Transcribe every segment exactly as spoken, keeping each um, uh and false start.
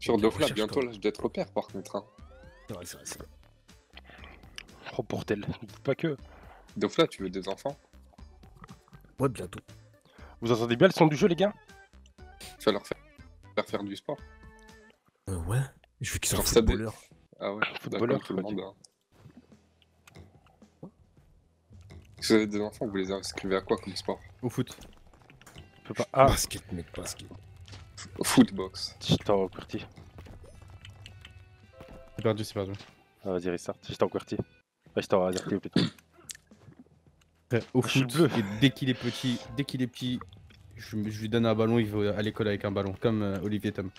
Sur Dofla, bientôt l'âge d'être père par contre. Hein. C'est vrai, c'est vrai, c'est vrai. Oh, pour tel, pas que. Dofla, tu veux des enfants? Ouais, bientôt. Vous entendez bien le son du jeu, les gars? Tu vas leur faire faire, faire du sport? Euh, ouais. Je veux qu'ils soient Genre ça dé- footballeurs. Ah ouais, Footballeur, d'accord, tout le quoi, monde. Hein. Si vous avez des enfants, vous les inscrivez à quoi comme sport? Au foot. Je peux pas. Ah, Basket, mec, basket. Footbox. j'étais en QWERTY. C'est perdu, c'est perdu. Ah, vas-y, restart. J'étais en QWERTY. Ah, j'étais en R T plutôt. Après, au Je suis foot, bleu. et dès qu'il est petit, dès qu'il est petit, je, je lui donne un ballon, il va à l'école avec un ballon, comme euh, Olivier Tom.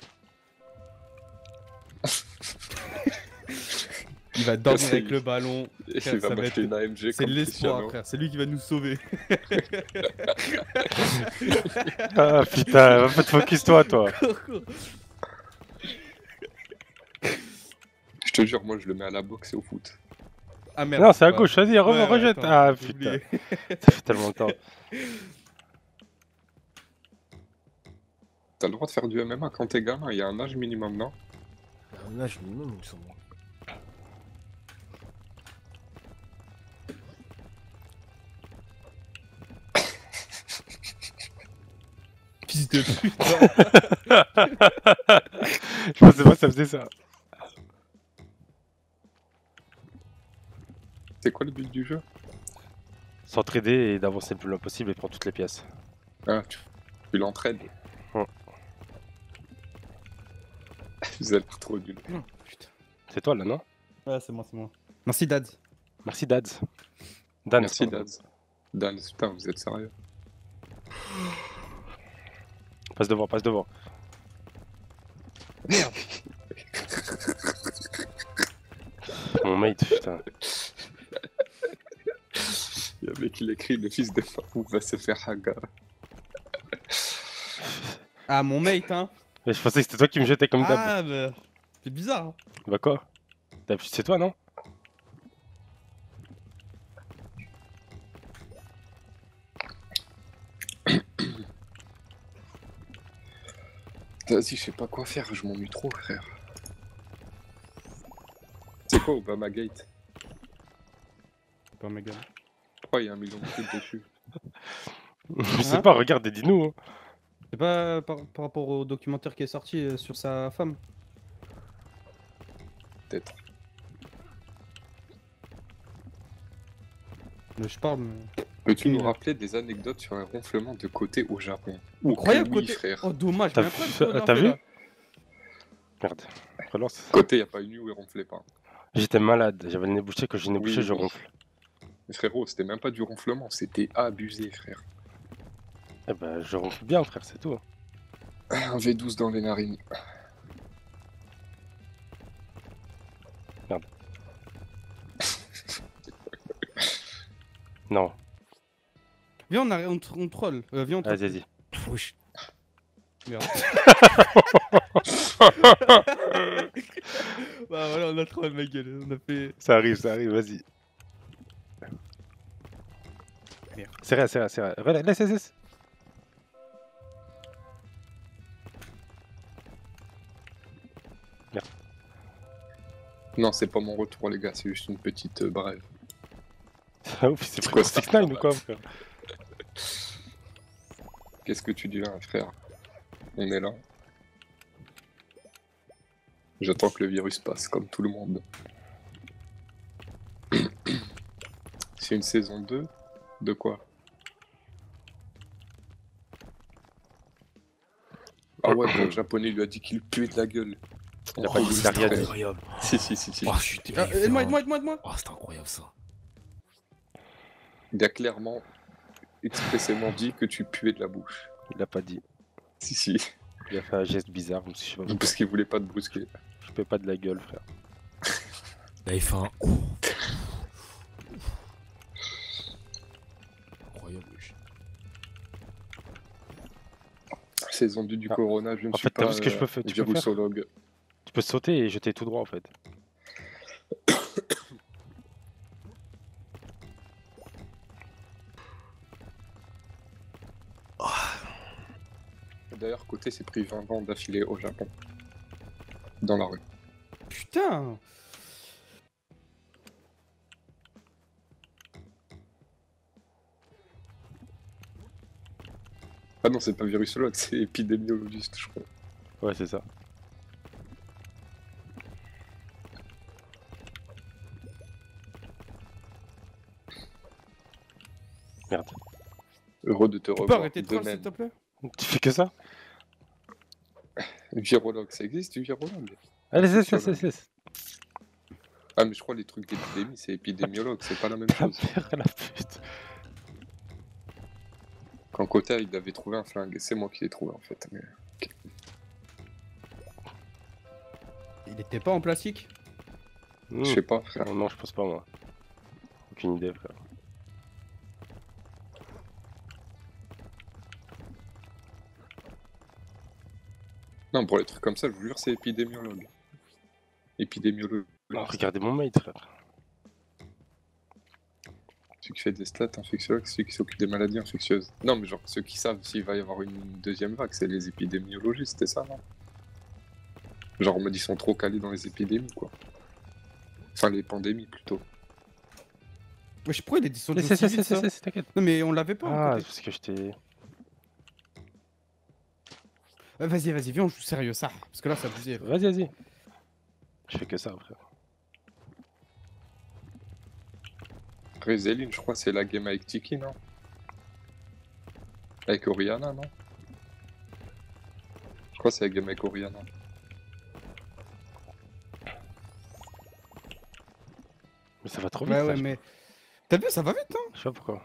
Il va dormir C'est- avec le ballon. Et Frère, il va ça va m'acheter être- une A M G C'est comme l'espoir, Cristiano. frère. C'est lui qui va nous sauver. Ah putain, va pas te focus toi, toi. Je te jure, moi je le mets à la boxe et au foot. Ah merde. Non, c'est à ouais. gauche, vas-y, re- Ouais, ouais, rejette. attends, Ah j'ai putain, oublié. ça fait tellement de temps. T'as le droit de faire du M M A quand t'es gamin, il y a un âge minimum, non? Un âge minimum, il me semble. Fils de pute. Je pensais pas que ça faisait ça. C'est quoi le but du jeu? S'entraider et d'avancer le plus loin possible et prendre toutes les pièces. Ah, tu, tu l'entraides. Ouais. Vous avez l'air trop nul. Non, putain. C'est toi là, non? Ouais, c'est moi, c'est moi. Merci, Dad. Merci Dads. Dan, Merci pardon. Daz. Dan, putain, vous êtes sérieux? Passe devant, passe devant. Merde. Mon mate, putain. Il y a un mec qui l'écrit, le fils de Fafou va se faire haga. Ah, mon mate, hein. Mais je pensais que c'était toi qui me jetais comme d'hab. Ah, bah. C'est bizarre. Hein. Bah quoi? D'habitude c'est toi, non? Vas-y, je sais pas quoi faire, je m'ennuie trop, frère. C'est quoi Obama Gate? C'est pas méga. Pourquoi il y a un million de trucs dessus? Je sais Hein? pas, regarde, dis-nous. Hein. C'est pas par, par rapport au documentaire qui est sorti euh, sur sa femme. Peut-être. Mais je parle, mais... Peux-tu nous Nul. rappeler des anecdotes sur un ronflement de côté au Japon? Ou Incroyable oui, côté. frère. Oh, dommage, T'as mais après, vu- trop bien t'as fait, vu? là. Merde. Relance. Côté, y a pas une nuit où il ronflait pas. J'étais malade, j'avais le nez bouché, quand j'ai le nez Oui, bouché, je oui. ronfle. Mais frérot, c'était même pas du ronflement, c'était abusé, frère. Eh ben, je ronfle bien, frère, c'est tout. Un V douze dans les narines. Non, Viens, on, arrête- on, tr- on troll. Euh, viens, on troll. vas-y, vas-y. Wesh. Merde. Bah voilà, on a troll, ma gueule. On a fait... Ça arrive, ça arrive, vas-y. Merde. C'est vrai, c'est vrai, c'est vrai. Relax, laisse, laisse, laisse. Non, c'est pas mon retour, les gars, c'est juste une petite euh, brève. Ah ouf, c'est C'est pris quoi pour ça? six neuf ou quoi, frère? Qu'est-ce que tu dis là, frère? On est là. J'attends que le virus passe, comme tout le monde. C'est une saison deux? De quoi? Ah ouais, le japonais lui a dit qu'il puait de la gueule. Il a Oh, pas dit, il a c'était rien dit. incroyable. Si, si, si, si. Oh, je suis Ah, terrifié. aide-moi, hein. aide-moi, aide-moi, aide-moi. Oh, c'était incroyable ça. Il a clairement, expressément dit que tu puais de la bouche. Il a pas dit. Si, si. Il a fait un geste bizarre, je sais pas pourquoi. Parce qu'il voulait pas te brusquer. Je peux pas de la gueule, frère. Là, il fait un. Oh. Incroyable, wesh. Saison deux du Ah. Corona, je ne En suis fait, t'as pas vu ce que je peux faire- tu peux faire virusologue. Tu peux sauter et jeter tout droit, en fait. D'ailleurs, côté s'est pris vingt ans d'affilée au Japon. Dans la rue. Putain. Ah non, c'est pas virusologue, c'est épidémiologiste, je crois. Ouais, c'est ça. Merde. Heureux de te Tu peux revoir. arrêter de de troll, s'il même. te plaît? Tu fais que ça? Virologue, ça existe du virologue? Allez, c'est ça, Infectiologue. c'est ça. Ah, mais je crois les trucs d'épidémie, c'est épidémiologue, c'est pas la même La chose. mère, la pute. Quand Kota il avait trouvé un flingue, c'est moi qui l'ai trouvé en fait. Mais... Il était pas en plastique? Hmm. Je sais pas, frère. Non, non, je pense pas, moi. Aucune idée, frère. Non, pour les trucs comme ça, je vous jure, c'est épidémiologue. Épidémiologue. Oh, regardez mon mate, frère. Celui qui fait des stats infectiologues, c'est celui qui s'occupe des maladies infectieuses. Non, mais genre, ceux qui savent s'il va y avoir une deuxième vague, c'est les épidémiologistes, c'était ça, non? Genre, on me dit ils sont trop calés dans les épidémies, quoi. Enfin, les pandémies, plutôt. Wesh, pourquoi il est dit son C'est dos c'est si c'est vite, c'est ça? c'est c'est t'inquiète. Non, mais on l'avait pas. Ah, à c'est côté. parce que je t'ai. Euh, Vas-y, vas-y, viens, on joue sérieux, ça. Parce que là, c'est abusé. Vas-y, vas-y. Je fais que ça, frère. Après, Zéline, je crois, c'est la game avec Tiki, non? Avec Oriana, non? Je crois que c'est la game avec Oriana. Mais ça va trop vite. Ouais, ça, ouais, je- mais. T'as vu, ça va vite, hein? Je sais pas pourquoi.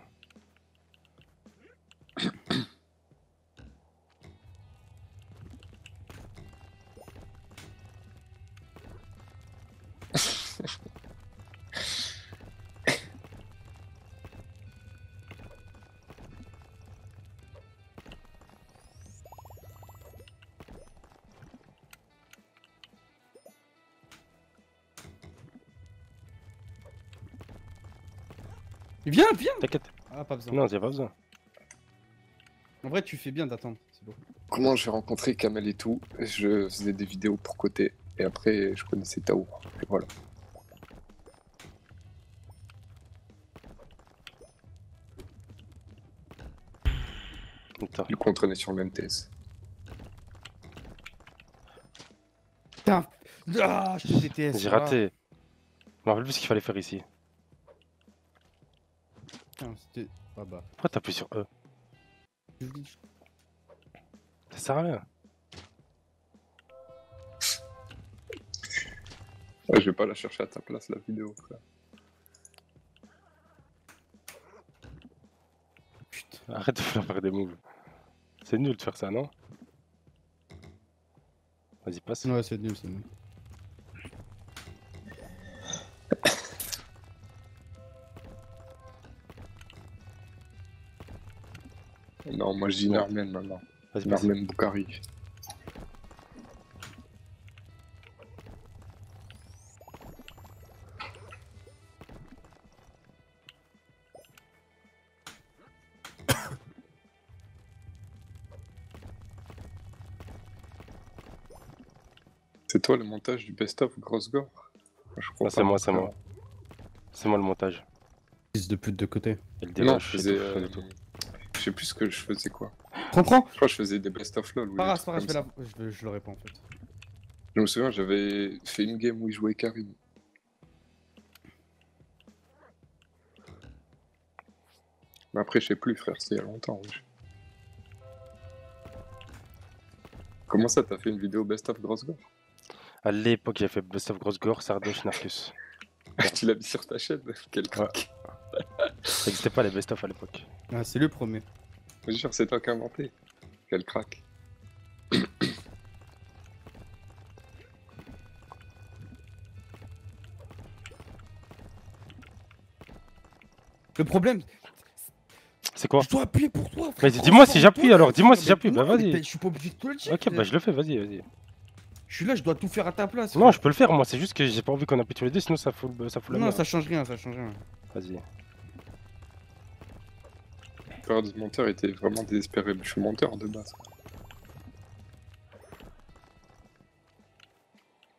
Viens, viens! T'inquiète. Ah, pas besoin. Non, y'a pas besoin. En vrai, tu fais bien d'attendre. C'est beau. Comment j'ai rencontré Kamel et tout? Je faisais des vidéos pour côté. Et après, je connaissais Tao. Et voilà. Attends. Du coup, on traînait sur le même thèse. Putain! Ah, je te déteste. J'ai ah. raté. Je me rappelle plus ce qu'il fallait faire ici. Putain, c'était. Ah bah. Pourquoi t'appuies sur E? Ça sert à rien. Ouais, je vais pas la chercher à ta place, la vidéo, frère. Putain. Arrête de faire faire des moves. C'est nul de faire ça, non? Vas-y, passe. Ouais, c'est nul, c'est nul. Non, moi je dis Bon. Narmen maintenant. Vas-y, passe. Narmen Boukari. C'est toi le montage du best-of Grosse Gore? Je crois Ah, c'est pas, moi, c'est frère. moi. C'est moi le montage. Fils de pute de côté. Et le Non, débat, je je faisais. fais tout, je euh, fais tout. Je sais plus ce que je faisais quoi. Prends, prends! Je crois que je faisais des best-of LOL. ou Pas des grave, c'est trucs pas grave, je, comme vais ça. la... je, vais- je l'aurai pas en fait. Je me souviens, j'avais fait une game où il jouait Karim. Mais après, je sais plus, frère, c'était il y a longtemps. wesh. Comment ça, t'as fait une vidéo best-of Grosse Gore? À l'époque, j'ai fait Best of Grosse Gore, Sardoche, Narcus. Tu l'as mis sur ta chaîne? Quel crack. Ça n'existait pas les Best of à l'époque. Ah, c'est le premier. Je jure, c'est toi qui as inventé. Quel crack. Le problème, C'est quoi? je dois appuyer pour toi, Mais frère. dis-moi si Transforme-toi, j'appuie alors, dis-moi non, si mais j'appuie, bah non, mais vas-y. t'as- Je suis pas obligé de te le dire. Ok, bah je le fais, vas-y, vas-y. Je suis là, je dois tout faire à ta place. Non, frère. je peux le faire, moi, c'est juste que j'ai pas envie qu'on appuie tous les deux, sinon ça fout, le- ça fout la Non, merde. ça change rien, ça change rien. Vas-y. Le père du monteur était vraiment désespéré. Je suis monteur de base.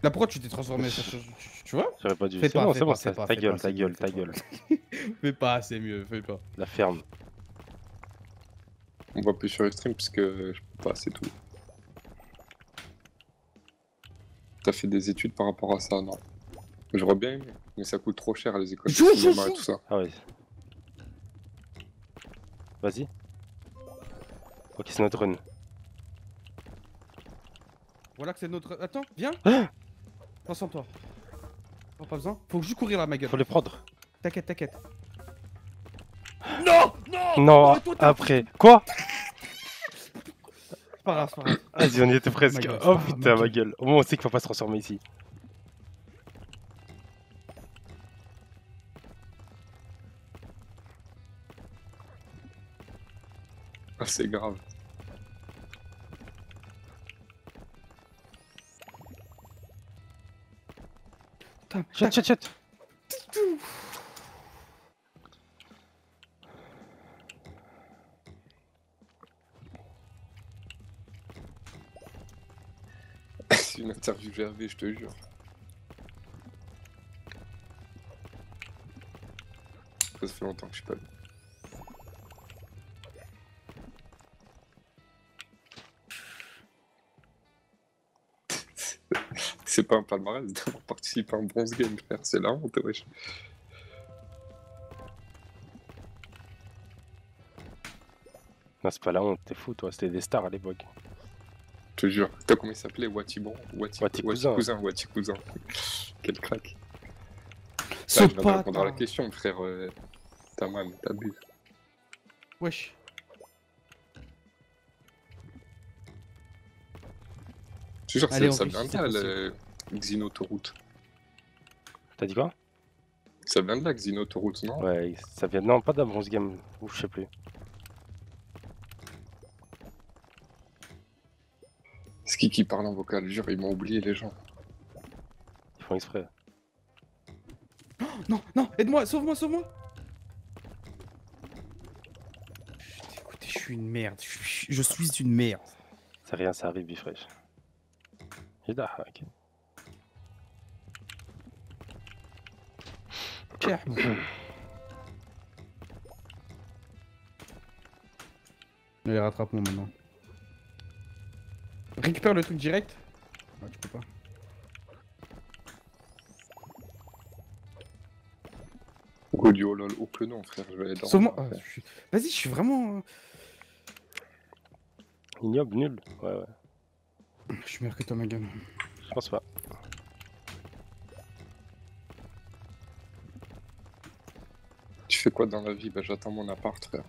Là, pourquoi tu t'es transformé ça, tu, tu- tu vois? J'aurais pas dû. Fais C'est pas, bon, fais c'est bon, pas, fais ça- pas, ta fais gueule, pas, ta c'est gueule, mieux, ta fais gueule. Fais pas, c'est mieux, fais pas. La ferme. On voit plus sur le stream parce que je peux pas, c'est tout. T'as fait des études par rapport à ça, non? J'aurais bien aimé, mais ça coûte trop cher les écoles de Joue, joue, cinéma et joue. tout ça. Ah ouais. Vas-y. Ok, c'est notre run. Voilà que c'est notre. Attends, viens. Ah Concentre-toi. Non, pas besoin. Faut juste courir là, ma gueule. Faut les prendre. T'inquiète, t'inquiète. Non, non. Non, mais toi, t'as- après. Quoi? C'est pas grave, c'est pas grave. Vas-y, on y était presque. gueule, Oh c'est pas putain, ma ma gueule. Au moins, on sait qu'il faut pas se transformer ici. Ah, c'est grave. Putain, Chat, chat, chat. C'est une interview G R V, je te jure. Ça fait longtemps que je suis pas allé. C'est pas un palmarès d'avoir participé à un bronze game, frère, c'est la honte, wesh. Non, c'est pas la honte, t'es fou, toi. C'était des stars à l'époque. Je te jure. T'as comment il s'appelait? Watibon Wati Wati Wati Cousin. Cousin, Wati Cousin. Quel crack. Là, Saute je viens de pas. répondre à la attends. question, frère. Euh... Taman, t'abuses. Wesh. Je te jure, Allez, ça, on ça réussit, vient de là, c'est le Xinotoroute. T'as dit quoi? Ça vient de là, Xinotoroute, non? Ouais, ça vient. Non, pas d'un bronze game. Ou je sais plus. C'est qui qui parle en vocal? Jure, ils m'ont oublié, les gens. Ils font exprès. Non, non, aide-moi, sauve-moi, sauve-moi. Écoutez, je suis une merde. Je suis, je suis une merde. C'est rien, ça arrive, Bifresh. J'ai la hack. Cher. Allez, rattrape-moi maintenant. Récupère le truc direct. Ah, tu peux pas. Godio, lol, oh que non, frère, je vais aller dormir. Sauve-moi. Ah, frère. je suis- Vas-y, je suis vraiment. euh, Ignoble, nul. Ouais, ouais. Je suis meilleur que toi, ma gueule. Je pense pas. Tu fais quoi dans la vie? Bah, j'attends mon appart, frère.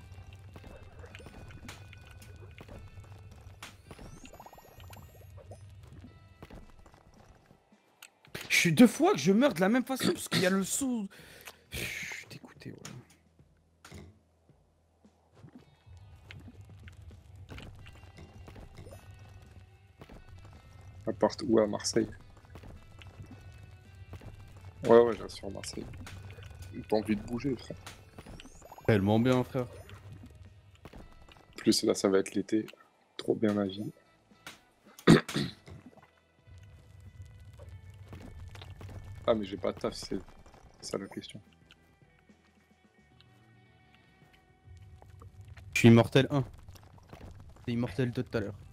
Je suis deux fois que je meurs de la même façon parce qu'il y a le saut. Je suis dégoûté, ouais. Appart où? À Marseille? Ouais, ouais, je reste sur Marseille. J'ai pas envie de bouger, frère. Tellement bien, frère. En plus, là, ça va être l'été. Trop bien ma vie. Ah, mais j'ai pas de taf, c'est ça la question. Je suis immortel un. C'est immortel deux tout à l'heure.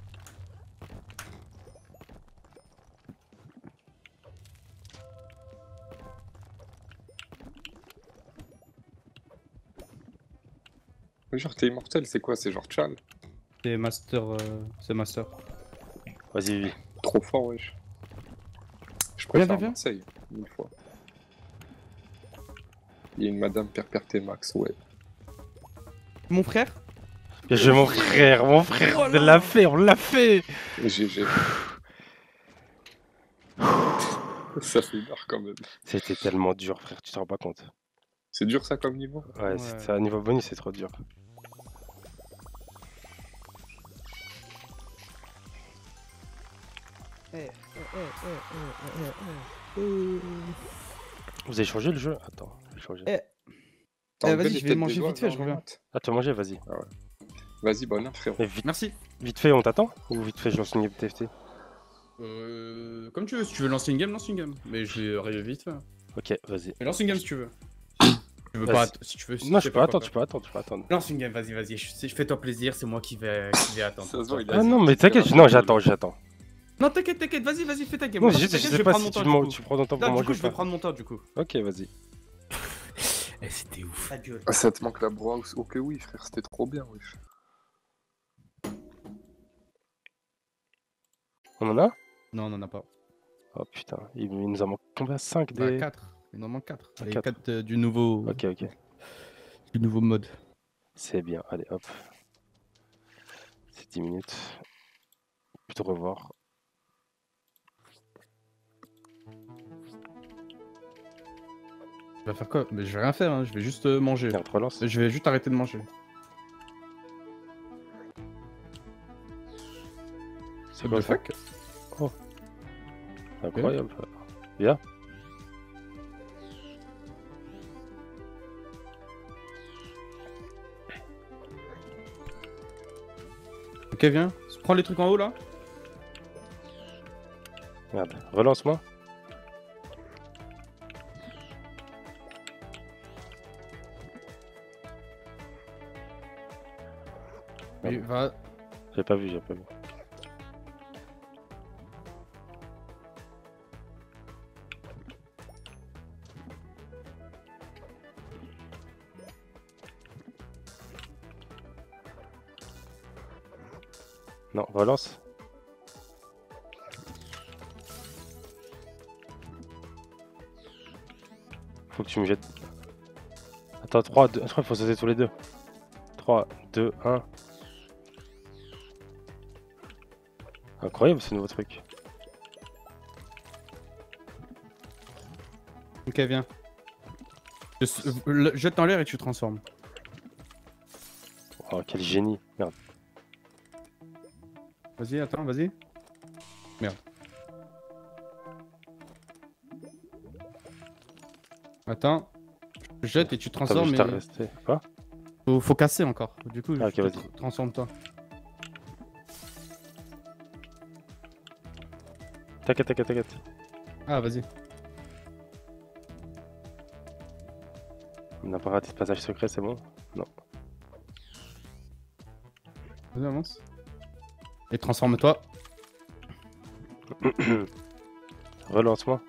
Mais genre, t'es immortel, c'est quoi? C'est genre Chal? C'est master. euh, C'est master. Vas-y, Vivi. Trop fort, wesh. Je Viens, préfère viens, viens. Marseille, mille fois. Il y a une madame Perperté Max, ouais. Mon frère. Bien joué, mon frère, mon frère. Oh On là. l'a fait, on l'a fait. G G. Ça fait peur quand même. C'était tellement dur, frère, tu te rends pas compte. C'est dur ça comme niveau? Ouais, Ouais. c'est c'est un niveau bonus, c'est trop dur. Vous avez changé le jeu? Attends, je vais changer. Eh. T'as Eh, enlevé vas-y, les je vais têtes manger des doigts, vite fait, là, je en reviens. maths? Ah, tu vas manger, vas-y. Vas-y, bonne heure, frérot. Mais vite, Merci. vite fait, on t'attend? Ou vite fait, je lance une T F T? Euh, comme tu veux, si tu veux lancer une game, lance une game. Mais je vais arriver vite. Fait. Ok, vas-y. Mais lance une game si tu veux. Tu veux pas, Vas-y. att- si tu veux. Si Non, tu je sais peux pas attendre, quoi je peux attendre, je peux attendre. faire. Lance une game, vas-y, vas-y. Je, je fais-toi plaisir, c'est moi qui vais, qui vais attendre. Ça se voit, il a Ah dit non, qu'il mais était t'inquiète, là, non, mais- j'attends, j'attends. Non, t'inquiète, t'inquiète, vas-y, vas-y, fais ta game. Non, Moi, juste, je t'inquiète, sais vais pas prendre si mon tu, temps, demandes- du coup. tu prends ton temps pour Là, du manger coup, ou je vais pas. prendre mon temps, du coup. Ok, vas-y. Eh, c'était ouf. Ta gueule. Ah, ça te manque la browse. Ok, oui, frère, c'était trop bien, wesh. On en a? Non, on en a pas. Oh putain, il, il nous en manque combien? cinq Bah, des... quatre. Il en manque quatre. Ah, Les quatre. quatre euh, du nouveau. Ok, ok. Du nouveau mode. C'est bien, allez hop. C'est dix minutes. Plutôt revoir. Je vais faire quoi? Mais je vais rien faire, hein. Je vais juste euh, manger. Tiens, on te relance. Je vais juste arrêter de manger. C'est quoi The ça? fuck? Incroyable. Bien. Ok, viens. Prends les trucs en haut là. Merde, relance-moi. Et va. J'ai pas vu, j'ai pas vu. Non, relance. Faut que tu me jettes. Attends, trois, deux, je crois qu'il faut sauter tous les deux. trois, deux, un. Incroyable ce nouveau truc. Ok, viens. Je s- le- Jette en l'air et tu transformes. Oh, quel génie. Merde. Vas-y, attends, vas-y. Merde. Attends. Je jette et tu T'as vu, transformes. je t'ai Mais... resté. Quoi? Faut, faut casser encore. Du coup, Ah, ok, je te vas-y. tr- transforme-toi. T'inquiète, t'inquiète, t'inquiète. Ah, vas-y. On n'a pas raté ce passage secret, c'est bon? Non. Vas-y, avance. Et transforme-toi. Relance-moi.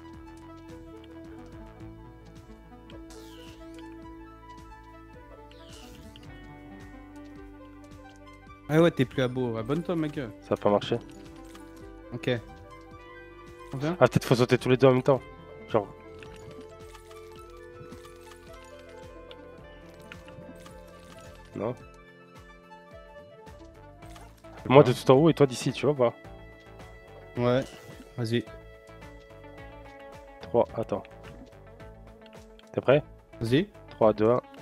Ah ouais, t'es plus à beau. Abonne-toi, mec. Ça a pas marché. Ok. On vient? Ah, peut-être faut sauter tous les deux en même temps. Genre. Non. Moi de tout en haut et toi d'ici, tu vois pas? Ouais. Vas-y. trois, attends. T'es prêt? Vas-y. trois, deux, un.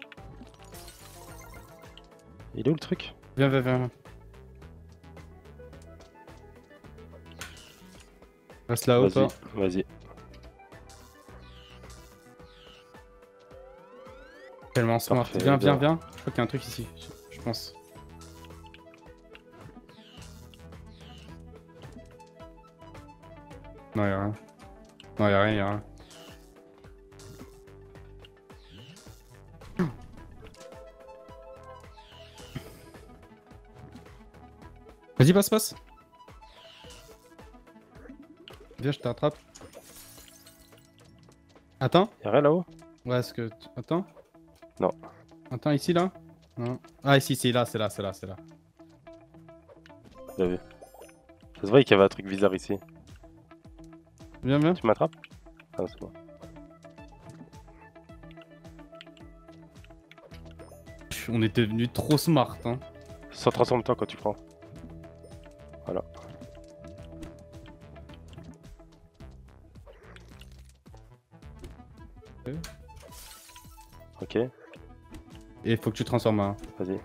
Il est où le truc? Viens, viens, viens. Reste là-haut, toi. Vas-y, vas-y. Tellement smart. Parfait, Viens, viens, bien. viens. Je crois qu'il y a un truc ici. Je- Je pense. Non, y'a rien. Non, y'a rien, y'a rien. Vas-y, passe, passe. Viens, je te rattrape. Attends. Y'a rien là-haut? Ouais, est-ce que... tu- Attends. Non. Attends, ici, là. Non. Ah, ici, ici, là, c'est là, c'est là, c'est là. Bien vu. Ça se voyait qu'il y avait un truc bizarre ici. Viens, viens. Tu m'attrapes? Ah non, c'est bon. Pff, on est devenu trop smart, hein. Ça transforme-toi quand tu prends. Voilà. Ok, Et il faut que tu transformes un. vas-y.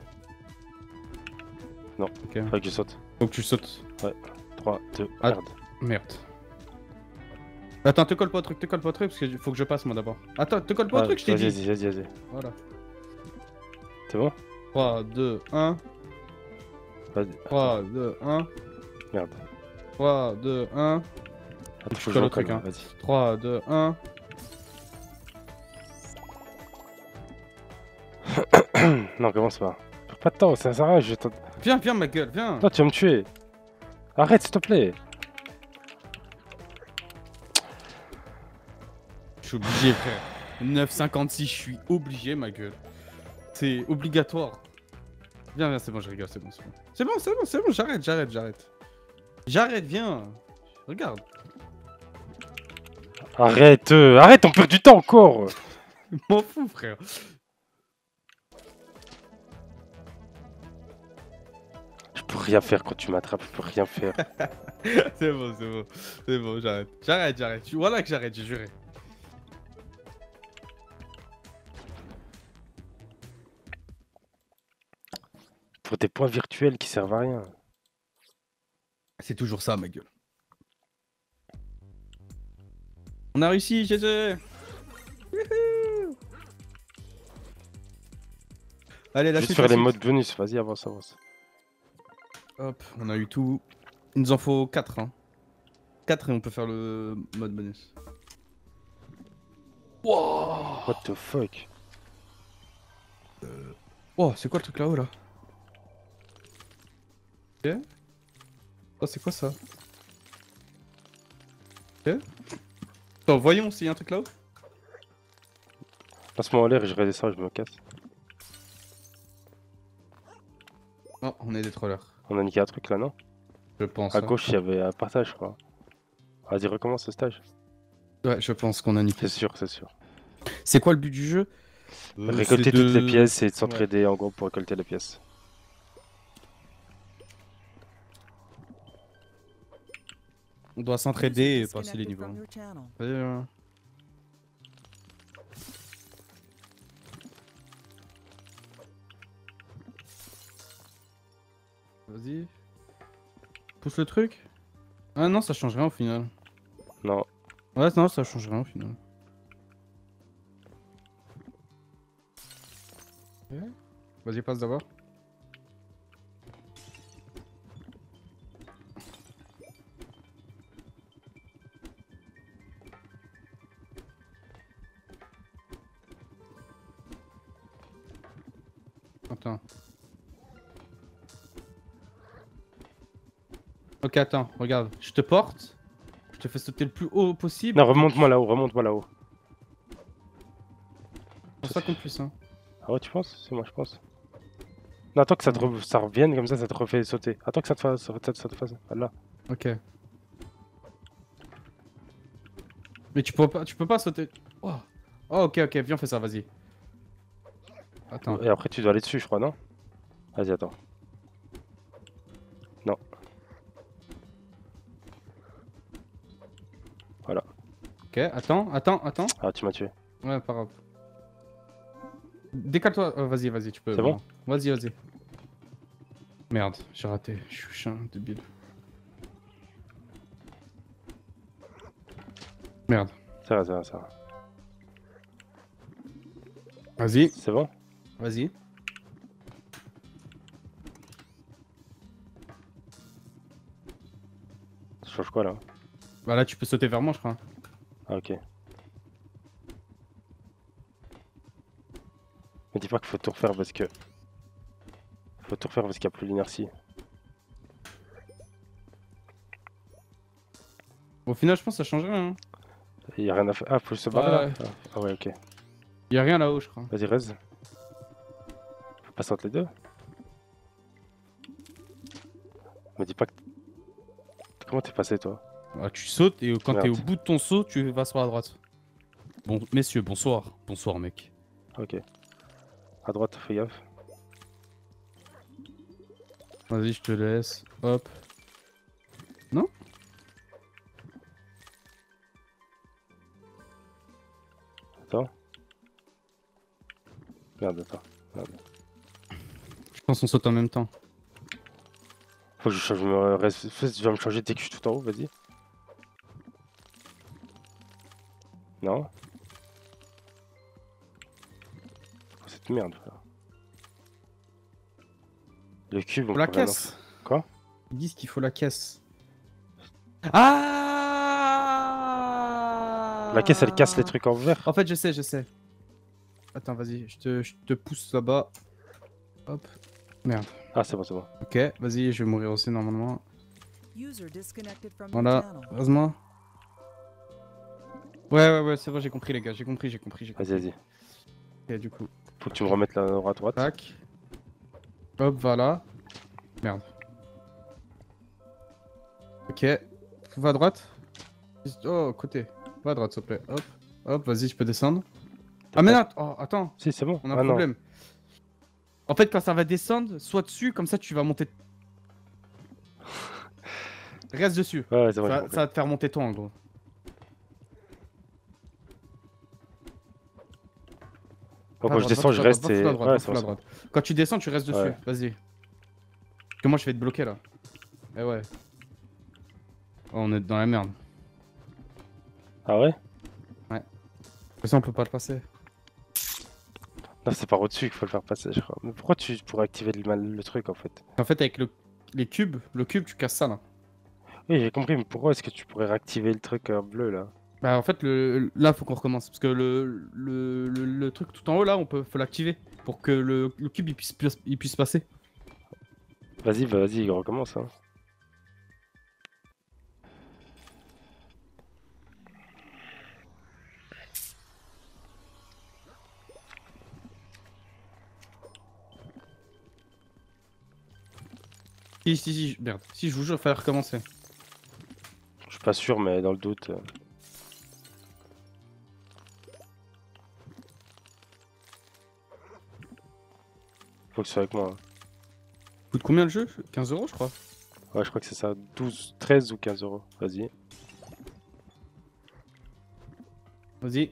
Non, Ok. faut que je saute. Faut que tu sautes. trois, deux, Ah. merde. Merde. Attends, te colle pas au truc, te colle pas au truc, parce qu'il faut que je passe moi d'abord. Attends, te colle pas au Ah, truc, je t'ai vas-y, dit. vas-y, vas-y, vas-y. Voilà. C'est bon? trois, deux, un. Vas-y. trois, deux, un. Merde. trois, deux, un. Attends, Je faut fais que le je truc, recolle, hein. vas-y. trois, deux, un. Non, commence pas. Perds pas de temps, ça sert à rien, je t'en- Viens, viens, ma gueule, viens. Toi, tu vas me tuer. Arrête, s'il te plaît. Je suis obligé, frère. neuf cinquante-six, je suis obligé, ma gueule. C'est obligatoire. Viens, viens, c'est bon, je rigole, c'est bon, c'est bon. C'est bon, c'est bon, c'est bon, j'arrête, j'arrête, j'arrête. J'arrête, viens. Regarde. Arrête, euh, arrête, on perd du temps encore. M'en fous, frère. Je peux rien faire quand tu m'attrapes, je peux rien faire. C'est bon, c'est bon. C'est bon, j'arrête. J'arrête, j'arrête. Tu- Voilà que j'arrête, j'ai juré. Pour des points virtuels qui servent à rien. C'est toujours ça, ma gueule. On a réussi, G G. Wouhou. Allez, la Juste suite, faire la les suite. modes bonus, vas-y, avance, avance. Hop, on a eu tout. Il nous en faut quatre. Hein. quatre et on peut faire le mode bonus. Wow. What the fuck? Oh, c'est quoi le truc là-haut là? Ok. Oh, c'est quoi ça? Ok. Attends, voyons s'il y a un truc là-haut. Passe-moi en l'air et je redescends et je me casse. Non, on est des trollers. On a niqué un truc là, non? Je pense. À hein. gauche, il y avait un partage, je crois. Vas-y, recommence ce stage. Ouais, je pense qu'on a niqué. C'est sûr, c'est sûr. C'est quoi le but du jeu? Euh, Récolter c'est toutes de- les pièces et de s'entraider en gros pour récolter les pièces. On doit s'entraider et passer les niveaux. Vas-y, euh. Vas-y. Pousse le truc. Ah non, ça change rien au final. Non. Ouais, non, ça change rien au final. Ok. Vas-y, passe d'abord. Attends. Ok, attends, regarde. Je te porte. Je te fais sauter le plus haut possible. Non, remonte-moi là-haut, remonte-moi là-haut. C'est ça qu'on puisse, hein. Ah ouais, tu penses? C'est moi, je pense. Non, attends que ça, te re- ça revienne, comme ça, ça te refait sauter. Attends que ça te fasse. Ça te, ça te fasse. Là. Ok. Mais tu peux pas, tu peux pas sauter. Oh. Oh, ok, ok, viens, on fait ça, vas-y. Attends. Et après, tu dois aller dessus, je crois, non? Vas-y, attends. Non. Voilà. Ok, attends, attends, attends. Ah, tu m'as tué. Ouais, pas grave. Décale-toi. Oh, vas-y, vas-y, tu peux. C'est bon? Vas-y, vas-y. Merde, j'ai raté. Je suis chien, débile. Merde. Ça va, ça va, ça va. Vas-y, C'est bon? vas-y. Ça change quoi là? Bah là, tu peux sauter vers moi, je crois. Ah, ok. Me dis pas qu'il faut tout refaire parce que. Faut tout refaire parce qu'il n'y a plus l'inertie. Au final, je pense que ça change rien. Hein. Il y a rien à faire. Ah, faut se barrer Ouais. là? Ah, ah ouais, ok. Y a rien là-haut, je crois. Vas-y, reste. Faut passer entre les deux. Me dis pas que. Comment t'es passé toi? Ah, tu sautes et quand t'es au Merde. bout de ton saut, tu vas sur la droite. Bon, messieurs, bonsoir. Bonsoir, mec. Ok. À droite, fais gaffe. Vas-y, je te laisse. Hop. Non? Attends. Merde, attends. Merde. Je pense qu'on saute en même temps. Faut que je change. Me reste... Je vais me changer dès que je suis tout en haut, vas-y. Non? Oh, cette merde, frère. Le cube, on Faut la peut rien en caisse. Quoi? Ils disent qu'il faut la caisse. Ah La caisse, elle casse les trucs en verre. En fait, je sais, je sais. Attends, vas-y, je te, je te pousse là-bas. Hop. Merde. Ah, c'est bon, c'est bon. Ok, vas-y, je vais mourir aussi normalement. User disconnected from your Voilà, channel. heureusement. Ouais, ouais, ouais, c'est vrai, j'ai compris, les gars. J'ai compris, j'ai compris, j'ai compris. Vas-y, vas-y. Ok, du coup. Faut que tu me remettes là à droite. Tac. Hop, voilà. Merde. Ok. Va à droite. Oh, côté. Va à droite, s'il te plaît. Hop. Hop, vas-y, je peux descendre. Ah, mais non, oh, attends, Si, c'est bon. on a Ah un non. problème. En fait, quand ça va descendre, sois dessus, comme ça tu vas monter. Reste dessus. Ouais, ouais, c'est bon, j'ai Ça, compris. ça va te faire monter toi, en gros. Donc Va à quand je droite, descends, va je full à reste droite, va et. full à droite, Ouais, va c'est full bon, à c'est bon. droite. Quand tu descends, tu restes dessus. Ouais. Vas-y. Parce que moi, je vais te bloquer là. Eh ouais. Oh, on est dans la merde. Ah ouais? Ça, on peut pas le passer. Non, c'est par au-dessus qu'il faut le faire passer, je crois. Mais pourquoi tu pourrais activer le, mal- le truc en fait? En fait, avec le... les cubes, le cube, tu casses ça là. Oui, j'ai compris, mais pourquoi est-ce que tu pourrais réactiver le truc euh, bleu là? Bah, en fait, le... là, faut qu'on recommence. Parce que le... Le... le, le truc tout en haut là, on peut faut l'activer. Pour que le... le cube il puisse... il puisse passer. Vas-y, bah, vas-y, recommence. Hein. Si, si, si, merde. Si, je vous jure, il fallait recommencer. Je suis pas sûr, mais dans le doute. euh. Faut que tu sois avec moi. Hein. Coûte combien le jeu? quinze euros, je crois. Ouais, je crois que c'est ça. douze, treize ou quinze euros. Vas-y. Vas-y.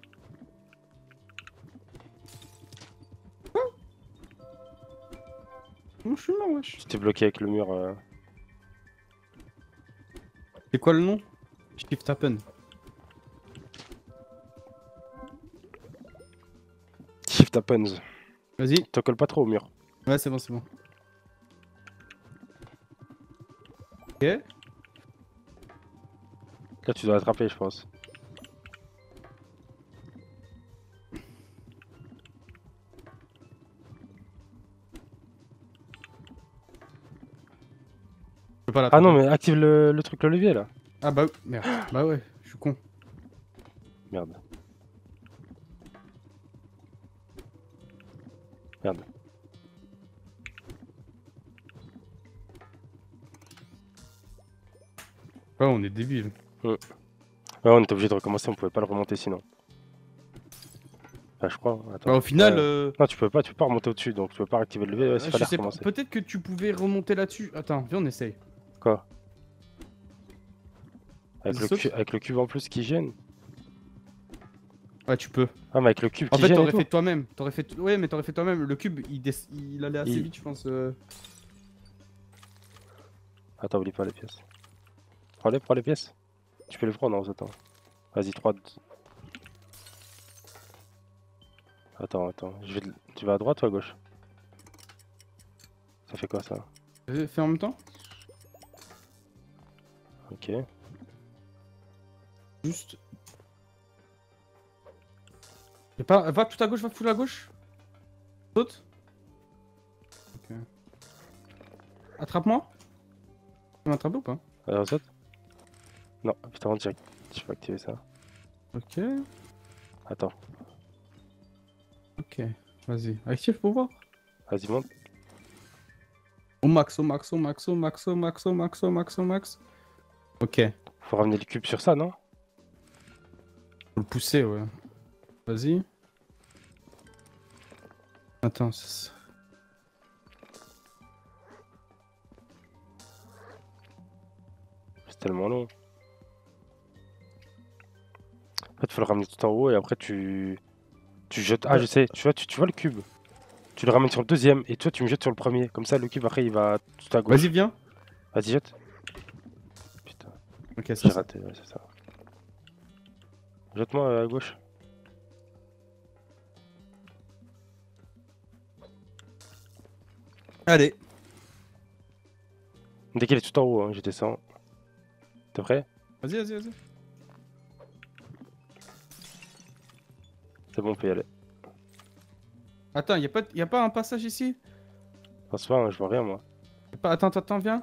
Non, je suis mort, wesh. Tu t'es bloqué avec le mur. euh. C'est quoi le nom? Shift Happen. Shift happens. Vas-y. Te colle pas trop au mur. Ouais, c'est bon, c'est bon. Ok. Là, tu dois attraper, je pense. Je peux pas Ah l'attraper. non, mais active le, le truc, le levier là. Ah bah merde. Bah ouais, je suis con. Merde. Merde. Ouais, on est débile. Ouais, on était obligé de recommencer, on pouvait pas le remonter sinon. Bah, je crois. Attends. Bah au final, Ouais. euh... Non, tu peux pas, tu peux pas remonter au-dessus, donc tu peux pas activer le levier. Ouais, je il fallait sais pas. recommencer. Peut-être que tu pouvais remonter là-dessus. Attends, viens, on essaye. Quoi? Avec Vas-y, le, saute. cu- avec le cube en plus qui gêne. Ouais, tu peux. Ah, mais avec le cube En qui fait, gêne. et t'aurais tout. fait toi-même. T'aurais fait. Ouais, mais t'aurais fait toi-même. Le cube, il, des... il allait assez Il- vite, je pense. euh. Attends, oublie pas les pièces. Prends-les, prends les pièces. Tu peux les prendre en attends. Vas-y, trois. Attends, attends. Je vais... Tu vas à droite ou à gauche? Ça fait quoi ça? Euh, Fais en même temps. Ok. Juste. Y'a pas. Va tout à gauche, va full à gauche. Saute. Ok. Attrape-moi. Tu m'attrapes ou pas? Alors, saute. Non, putain, on dirait que je peux activer ça. Ok. Attends, Ok. Vas-y. Active pour voir. vas-y, monte. Au max, au max, au max, au max, au max, au max, au max, au max. Ok. Faut ramener le cube sur ça, non? Faut le pousser, ouais. Vas-y. Attends, c'est ça. C'est tellement long. En fait, faut le ramener tout en haut et après tu. Tu jettes. Ah, je sais, tu vois, tu, tu vois le cube. Tu le ramènes sur le deuxième et toi, tu me jettes sur le premier. Comme ça, le cube après il va tout à gauche. Vas-y, viens. Vas-y, jette. Putain, Ok, j'ai ça. ça. raté, ouais, c'est ça. Jette-moi euh, à gauche. Allez. Dès qu'il est tout en haut, hein, je descends. T'es prêt? Vas-y, vas-y, vas-y. C'est bon, on peut y aller. Attends, y'a pas, y a pas un passage ici? Je pense pas, hein, je vois rien moi. Y a pas... Attends, attends, attends, viens.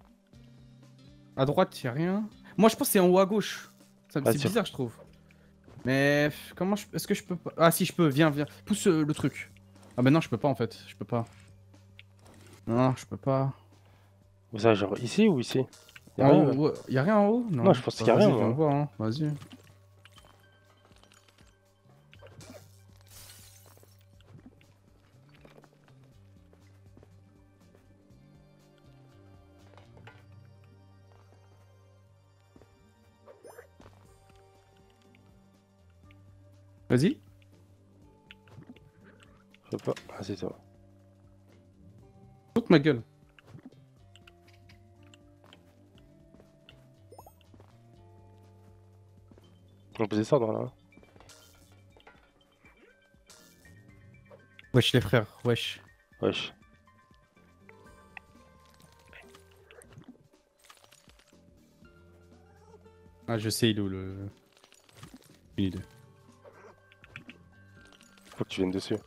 À droite, y'a rien. Moi, je pense que c'est en haut à gauche. Ça- Ah, C'est sûr. bizarre, je trouve. Mais pff, comment je... Est-ce que je peux pas... Ah si, je peux, viens, viens. Pousse euh, le truc. Ah bah non, je peux pas en fait. Je peux pas. Non, je peux pas. Où ça, genre ici ou ici? Y a En rien, haut, là. ouais. Y a rien en haut? Non, Non, je pense Bah, qu'il y a rien, vas-y, moi. viens voir, hein. Vas-y. Vas-y. Je peux pas. Ah, c'est ça. Saute ma gueule. On peut descendre là. Wesh les frères, wesh. Wesh. Ah je sais il est où le... Une idée. Faut que tu viennes dessus.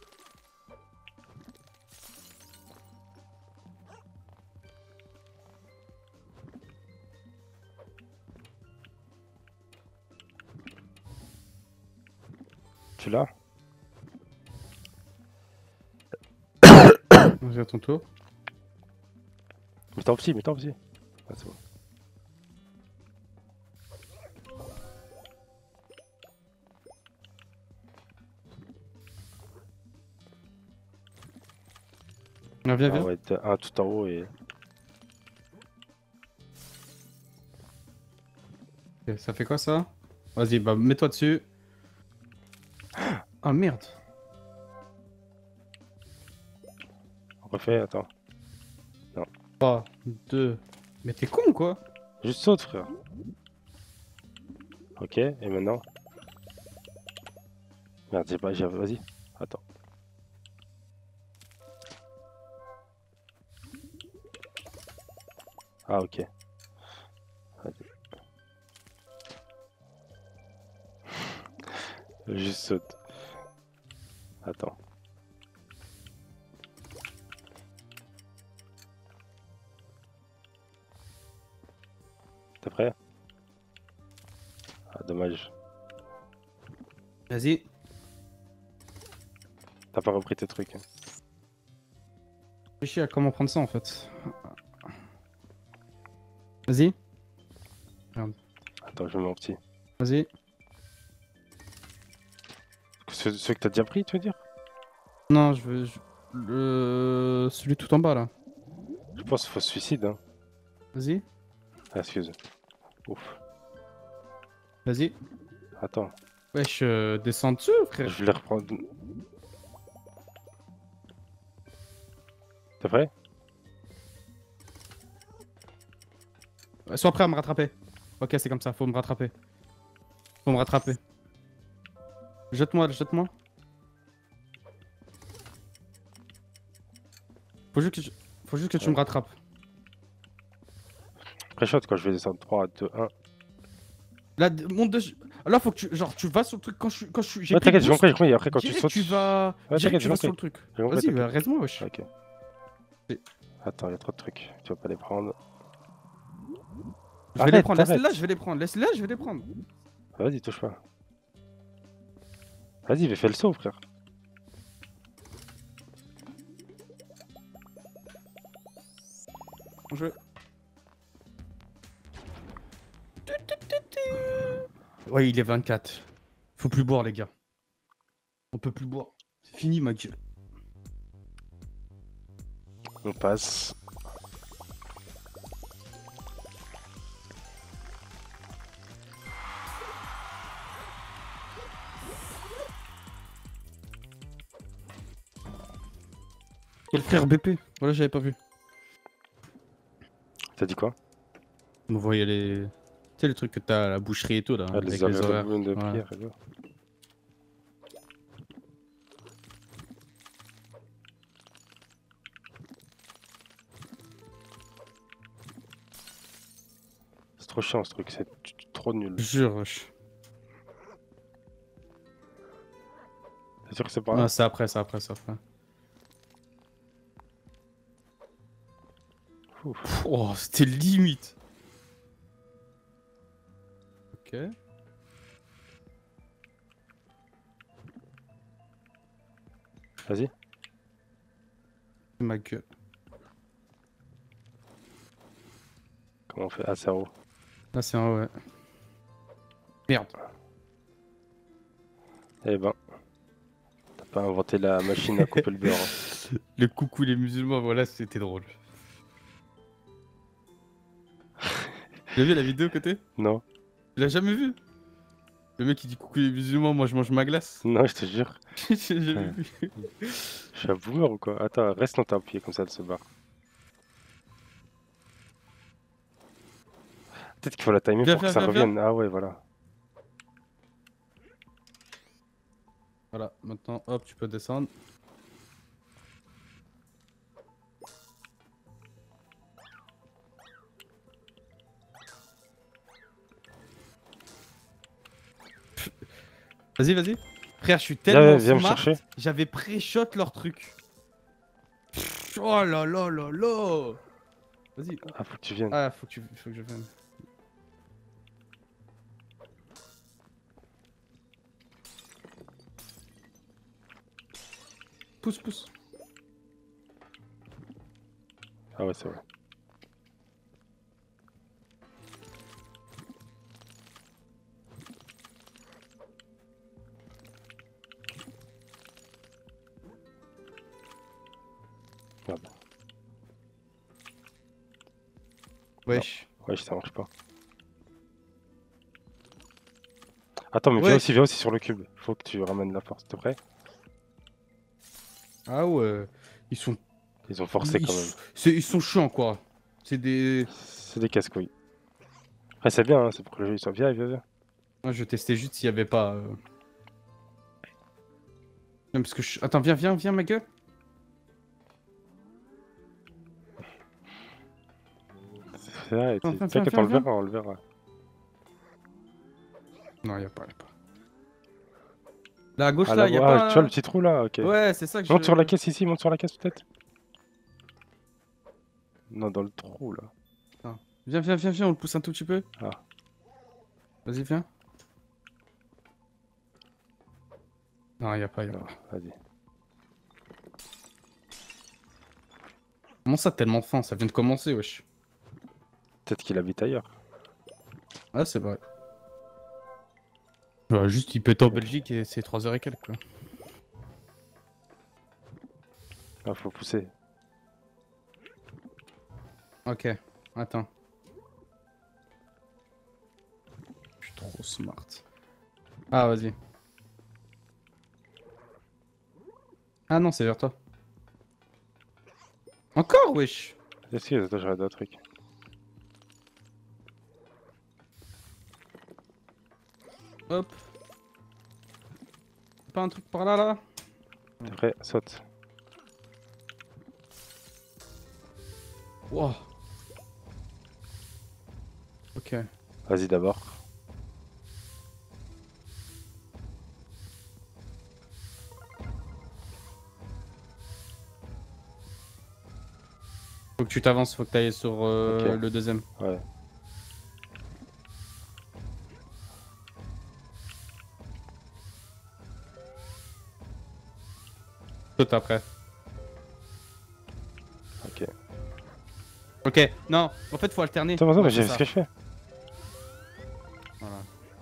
Tu l'as? Vas-y à ton tour. Mets-toi en petit, mets-toi en petit. Ah, c'est bon. Ah, viens, Ah, viens. ouais, t'as un tout en haut et. Ok, ça fait quoi ça? Vas-y, bah mets-toi dessus. Ah merde. On refait, attends. trois, deux. Mais t'es con quoi? Juste saute, frère. Ok, et maintenant? Merde, j'ai pas, j'ai... vas-y. Attends. Ah, ok. Vas-y. Juste saute. Attends. T'es prêt? Ah, dommage. Vas-y. T'as pas repris tes trucs. Hein. Réfléchis à comment prendre ça en fait. Vas-y. Attends, je me mets en petit. Vas-y. Ceux, ceux que t'as déjà pris, tu veux dire? Non, je veux. je- Le... Celui tout en bas là. Je pense qu'il faut se suicide. Hein. Vas-y. Ah, excuse. Ouf. Vas-y. Attends, Wesh, euh, descends dessus frère. je vais les reprendre. T'es prêt? Euh, Sois prêt à me rattraper. Ok, c'est comme ça, faut me rattraper. Faut me rattraper. Jette-moi, jette-moi. Faut juste que, tu... Faut juste que tu Ouais. me rattrapes. Pré-shot quand je vais descendre trois, deux, un. Là, d- monte de... Là, faut que tu... Genre, tu vas sur le truc quand je suis... Quand je suis... j'ai Ouais, pris le t'inquiète, j'ai boost, compris, j'ai compris. Et après, quand tu direct, sautes. tu vas... Ouais, direct, t'inquiète, tu j'ai vas compris. sur le truc. J'ai compris, Vas-y, t'inquiète. bah, reste-moi, wesh. Ok. Et- Attends, il y a trop de trucs. Tu vas pas les prendre. Je vais Arrête, les prendre, laisse-les arrête. là, je vais les prendre. Laisse-les là, je vais les prendre. Vas-y, touche pas. Vas-y, mais fais le saut, frère. Je... Ouais, il est vingt-quatre. Faut plus boire, les gars. On peut plus boire. C'est fini, ma gueule. On passe. Et le frère B P. Voilà, j'avais pas vu. T'as dit quoi? Vous voyez les... Tu sais, les trucs que t'as à la boucherie et tout, là. Ah, avec les horaires de horaires. boum de Ouais. prière et tout. trop chiant ce truc, c'est t- trop nul. Je jure, wesh. C'est sûr que c'est pas là? Ah, c'est après, c'est après, c'est après. Ouf. Oh, c'était limite. Ok. Vas-y. Ma gueule. Comment on fait? Ah, c'est en haut. Là, c'est un ouais. Merde. Eh ben. T'as pas inventé la machine à couper le beurre. Hein. Le coucou les musulmans, voilà, c'était drôle. Tu as vu la vidéo côté? Non, Tu l'as jamais vu? Le mec il dit coucou les musulmans, moi je mange ma glace. non, je te jure. J'ai jamais Ouais. vu. Je suis un boomer ou quoi? Attends, reste dans ta pied comme ça, elle se barre. Peut-être qu'il faut la timer Viens, pour que viens, ça viens, revienne. Ah ouais, voilà. Voilà, maintenant hop, tu peux descendre. Vas-y, vas-y. Frère, je suis tellement viens me smart. chercher. J'avais pré-shot leur truc. Pff, Oh là là là là. Vas-y. Ah, faut que tu viennes. Ah, faut que, tu... faut que je vienne. Pousse, pousse. Ah ouais, c'est vrai. Merde. Wesh. Ouais, ça marche pas. Attends, mais Ouais. viens aussi, viens aussi sur le cube. Faut que tu ramènes la force, t'es prêt? Ah ouais. Ils sont. Ils ont forcé ils... quand même. c'est- Ils sont chiants quoi. C'est des. C'est des casse-couilles. Après, c'est bien, hein, c'est pour que le jeu il soit viens, viens, viens. Moi, je testais juste s'il y avait pas. euh, Non, parce que je... Attends, viens, viens, viens, ma gueule. C'est vrai, Viens, t'es- viens, t'inquiète, viens, on le viens. verra, on le verra. Non, y a pas, y a pas. Là, à gauche, Ah, là, là, y a ah, pas. tu vois le petit trou là? Ok. Ouais, c'est ça que je. Monte sur la caisse ici, monte sur la caisse peut-être? Non, dans le trou là. Viens, viens, viens, viens, on le pousse un tout petit peu. Ah. Vas-y, viens. Non, y a pas, y a Non, pas. vas-y. Comment ça, tellement fin? Ça vient de commencer, wesh. Peut-être qu'il habite ailleurs. Ah, c'est vrai. Ouais, juste, il pète en Belgique et c'est trois heures et quelques, quoi. Ah, faut pousser. Ok, attends. Je suis trop smart. Ah, vas-y. Ah non, c'est vers toi. Encore, wesh. Est-ce que attends, j'aurais d'autres trucs. Hop. Pas un truc par là, là? T'es prêt? Saute. Wow. Ok. Vas-y d'abord. Faut que tu t'avances, faut que t'ailles sur euh, Ok. le deuxième. Ouais. Saute après. Ok. Ok, non, en fait, faut alterner. Attends, attends, Ouais, mais c'est j'ai ça. ce que je fais. Voilà.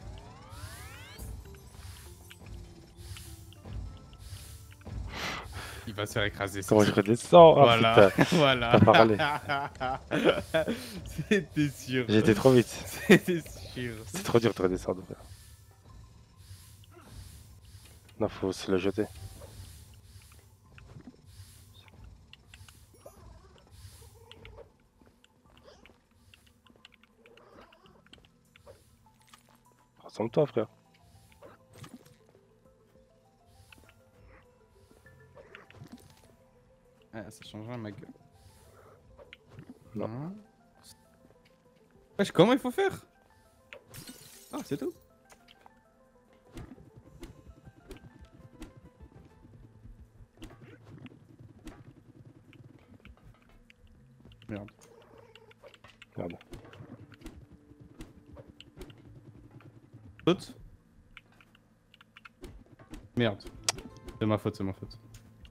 Il va se faire écraser. Comment je redescends? Ah Voilà, putain. voilà. t'as parlé. C'était sûr. J'ai été trop vite. C'était sûr. C'est trop dur de redescendre. frère. Non, faut se la jeter. Rassemble-toi, frère. Ah, ça change rien, ma gueule. Non. Hein. Wesh, comment il faut faire? Ah, c'est tout. Merde. Merde. Saute. Merde. C'est ma faute, c'est ma faute.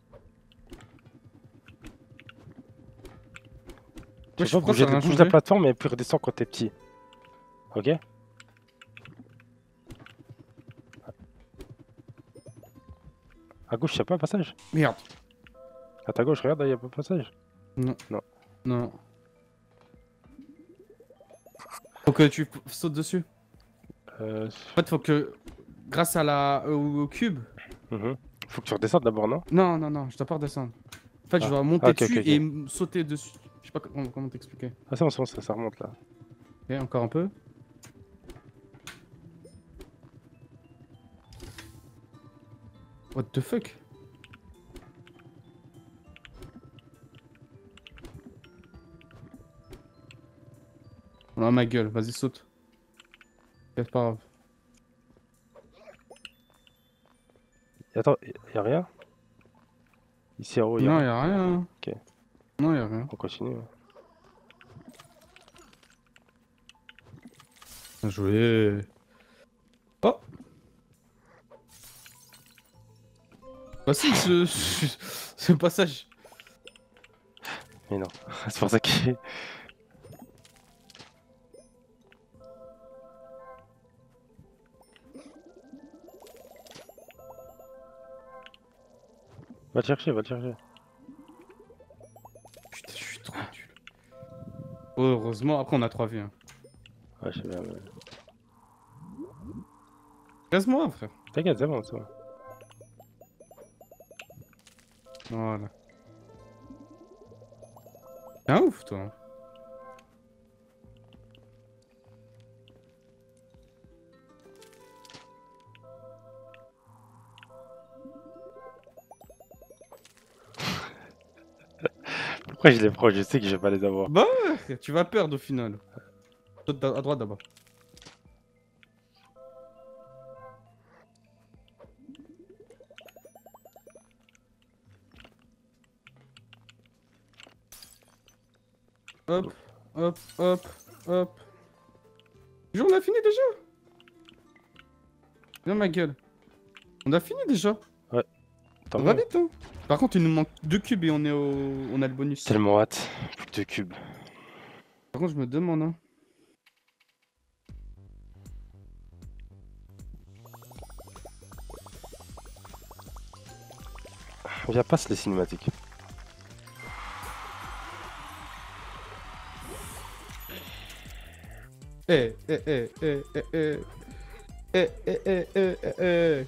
Tu Wesh, peux pas pourquoi bouger, ça a rien bouge la changé? plateforme et puis redescends quand t'es petit. Ok? À gauche, y'a pas un passage? Merde. À ta gauche, regarde, y'a pas un passage? Non. Non. Non. Faut que tu p- sautes dessus. Euh... En fait, faut que. Grâce à la. au, au cube. mhm. Faut que tu redescendes d'abord, non? Non, non, non, je dois pas redescendre. En fait, je Ah. dois monter Ah, ok, dessus ok, ok. et m- sauter dessus. Je sais pas comment, comment t'expliquer. Ah, c'est bon, c'est bon, ça, ça remonte là. Ok, encore un peu. What the fuck? Oh ma gueule, vas-y saute. C'est pas grave. Et attends, y'a rien? Ici en haut, y'a Non, rien. y'a rien. Ok. Non, y'a rien. On continue. hein. Bien joué. Oh! Bah si, ce, ce, ce passage. Mais non, c'est pour ça qu'il. Va le chercher, va le chercher. Putain, je suis trop nul. Oh, heureusement, après on a trois vies. Hein. Ouais, je sais bien. Mais... Reste-moi, frère. T'inquiète, c'est bon, c'est bon. Voilà. T'es un ouf, toi. Pourquoi je les prends? Je sais que je vais pas les avoir. Bah ouais, tu vas perdre au final. Saute à droite d'abord. Hop, hop, hop, hop. Déjà, on a fini déjà? Viens ma gueule. On a fini déjà. Tant On va mieux. vite hein. Par contre, il nous manque deux cubes et on est au... on a le bonus. Tellement hâte. Plus que deux cubes. Par contre, je me demande hein. Viens, passe les cinématiques. Eh, eh, eh, eh, eh, eh. Eh, eh, eh, eh, eh, eh.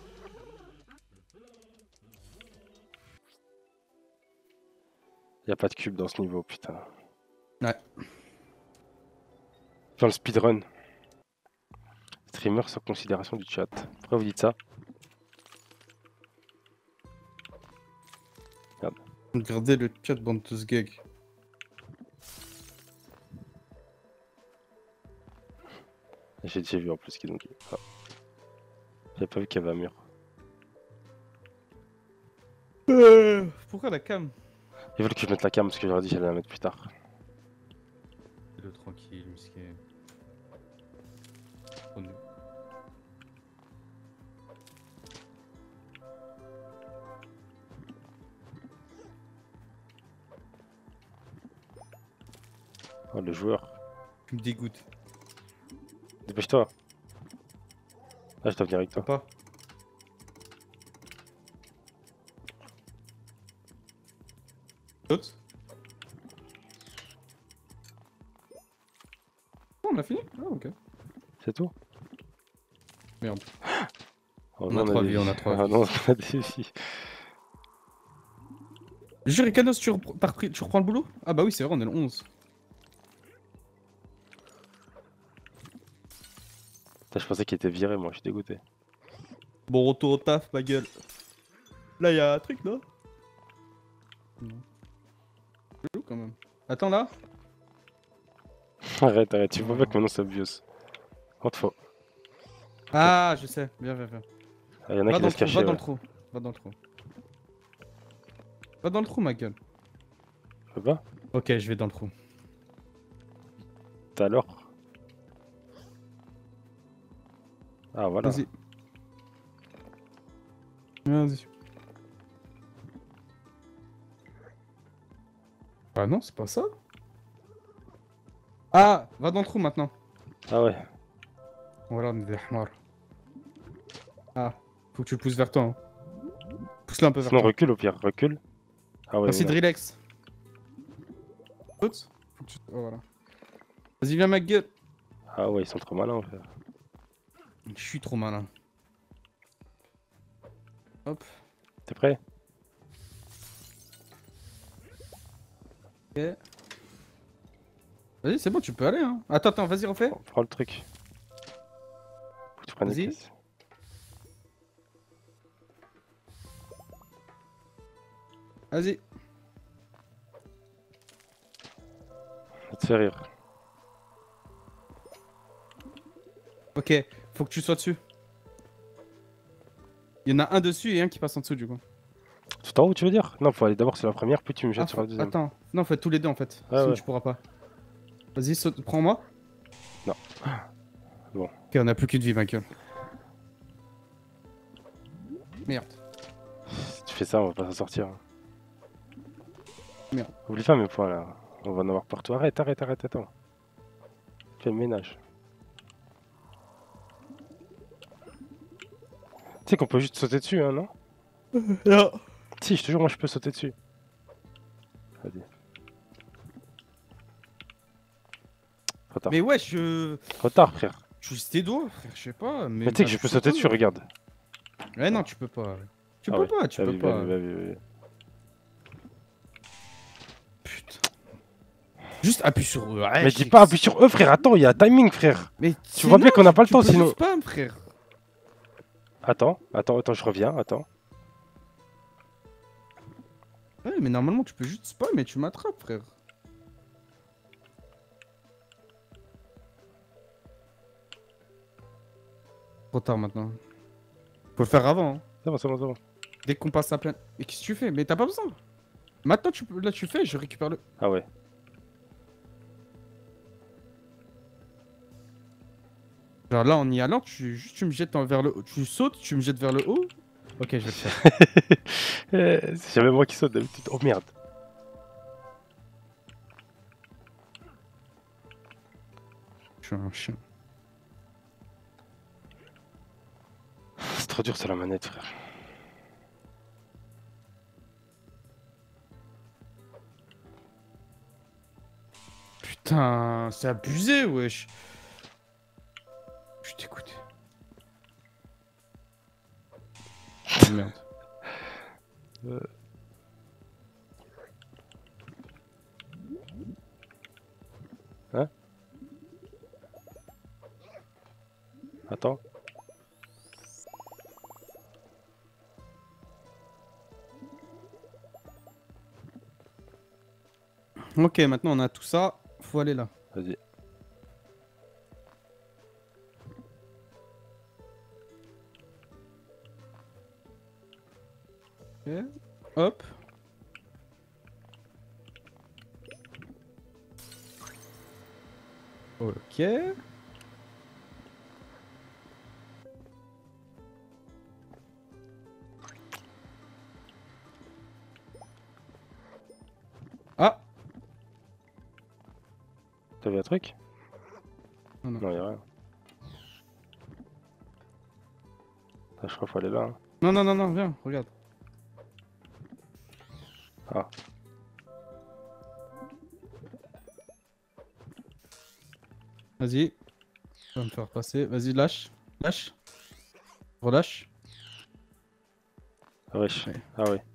Y'a pas de cube dans ce niveau, putain. Ouais. Dans le speedrun. Streamer sans considération du chat. Pourquoi vous dites ça? Regardez le chat, bande de gag. J'ai déjà vu en plus qu'ils ont dit. Ah. J'ai pas vu qu'il y avait un mur. Euh, pourquoi la cam? Ils veulent que je mette la cam parce que j'aurais dit que j'allais la mettre plus tard. Le tranquille, musqué. Oh non. Oh, le joueur. Tu me dégoûtes. Dépêche-toi. Ah, je dois venir avec toi. Pas. Saute. Oh, on a fini? Ah, ok. C'est tout? Merde. Oh, On non, a trois des vies, on a trois Ah vies. non, on a des vies. Jure, et Canos, tu, repr- par pri- tu reprends le boulot? Ah bah oui, c'est vrai, on est le onze. Putain, je pensais qu'il était viré, moi, je suis dégoûté. Bon, retour au taf, ma gueule. Là, y'a un truc, non? Non. Chelou, quand même. Attends, là. Arrête, arrête, tu vois bien que maintenant ça bios. Contre faux. Ah, je sais. Viens, viens, viens. Il y en a Va qui dans le laissent trou, cacher. va dans Ouais. le trou. Va dans le trou. Va dans le trou, ma gueule. Tu peux pas? Ok, je vais dans le trou. T'as alors? Ah voilà. Vas-y. Vas-y. Ah non, c'est pas ça. Ah, va dans le trou maintenant. Ah ouais. Voilà, on est des hamars. Ah, faut que tu le pousses vers toi. Hein. Pousse-le un peu vers Sinon toi. recule au pire, recule. Ah ouais. Merci voilà. Drillex. Saute. Faut que tu... Oh, voilà. Vas-y, viens, ma gueule. Ah ouais, ils sont trop malins frère. Je suis trop malin. Hop. T'es prêt? Ok. Vas-y, c'est bon, tu peux aller. Hein. Attends, attends, vas-y, refais. Prends le truc. Faut que tu prennes les Vas-y. pièces. Vas-y. Ça te fait rire. Ok, faut que tu sois dessus. Il y en a un dessus et un qui passe en dessous du coup. Tout en haut tu veux dire? Non, faut aller d'abord sur la première, puis tu me jettes Ah, sur la faut- deuxième. Attends, non, faut être tous les deux en fait. Ah Sinon ouais. tu pourras pas. Vas-y, saute, prends-moi. Non. Bon. Ok, on a plus qu'une vie, Michael. Merde. Si tu fais ça, on va pas s'en sortir. Merde. Oublie pas mes points là. On va en avoir partout. Arrête, arrête, arrête, attends. Fais le ménage. Tu sais qu'on peut juste sauter dessus, hein, non? Non. Si, je te jure, moi je peux sauter dessus. Vas-y. Trop tard. Mais ouais, je. Trop tard, frère. Tu utilises tes doigts, frère, je sais pas. Mais, Mais tu sais que je peux sauter dessus, regarde. Ouais, non, tu peux pas. Tu Ah peux ouais. pas, tu Vas-y, peux pas. vas-y, vas-y, vas-y. Putain. Juste appuie sur eux. Ouais, Mais je dis sais pas que appuie sur eux, frère. Attends, il y a un timing, frère. Mais Tu vois bien qu'on n'a pas le temps, sinon. Tu spam, frère. Attends, attends, attends, je reviens, attends. Ouais, mais normalement tu peux juste spam et tu m'attrapes, frère. Trop tard maintenant. Faut le faire avant. Hein. C'est bon, c'est bon, c'est bon. Dès qu'on passe à plein. Et qu'est-ce que tu fais? Mais t'as pas besoin. Maintenant tu peux. Là tu fais, je récupère le. Ah ouais. Genre là en y allant, tu juste tu me jettes en- vers le haut. Tu sautes, tu me jettes vers le haut. Ok, je vais le faire. Eh, c'est jamais moi qui saute d'habitude. Oh merde. Je suis un chien. C'est trop dur, c'est la manette, frère. Putain, c'est abusé, wesh. Je t'écoute. Oh, merde. Euh. Hein? Attends. Ok, maintenant on a tout ça. Faut aller là. Vas-y. Ok. Hop. Ok. Ah. T'as vu un truc? Non, non. Non, y'a rien. Ah, je crois qu'il faut aller là. Hein. Non, non, non, non, viens, regarde. Ah. Vas-y. Tu vas me faire passer. Vas-y, lâche. Lâche. Relâche. Ah wesh. Ouais. Ah ouais.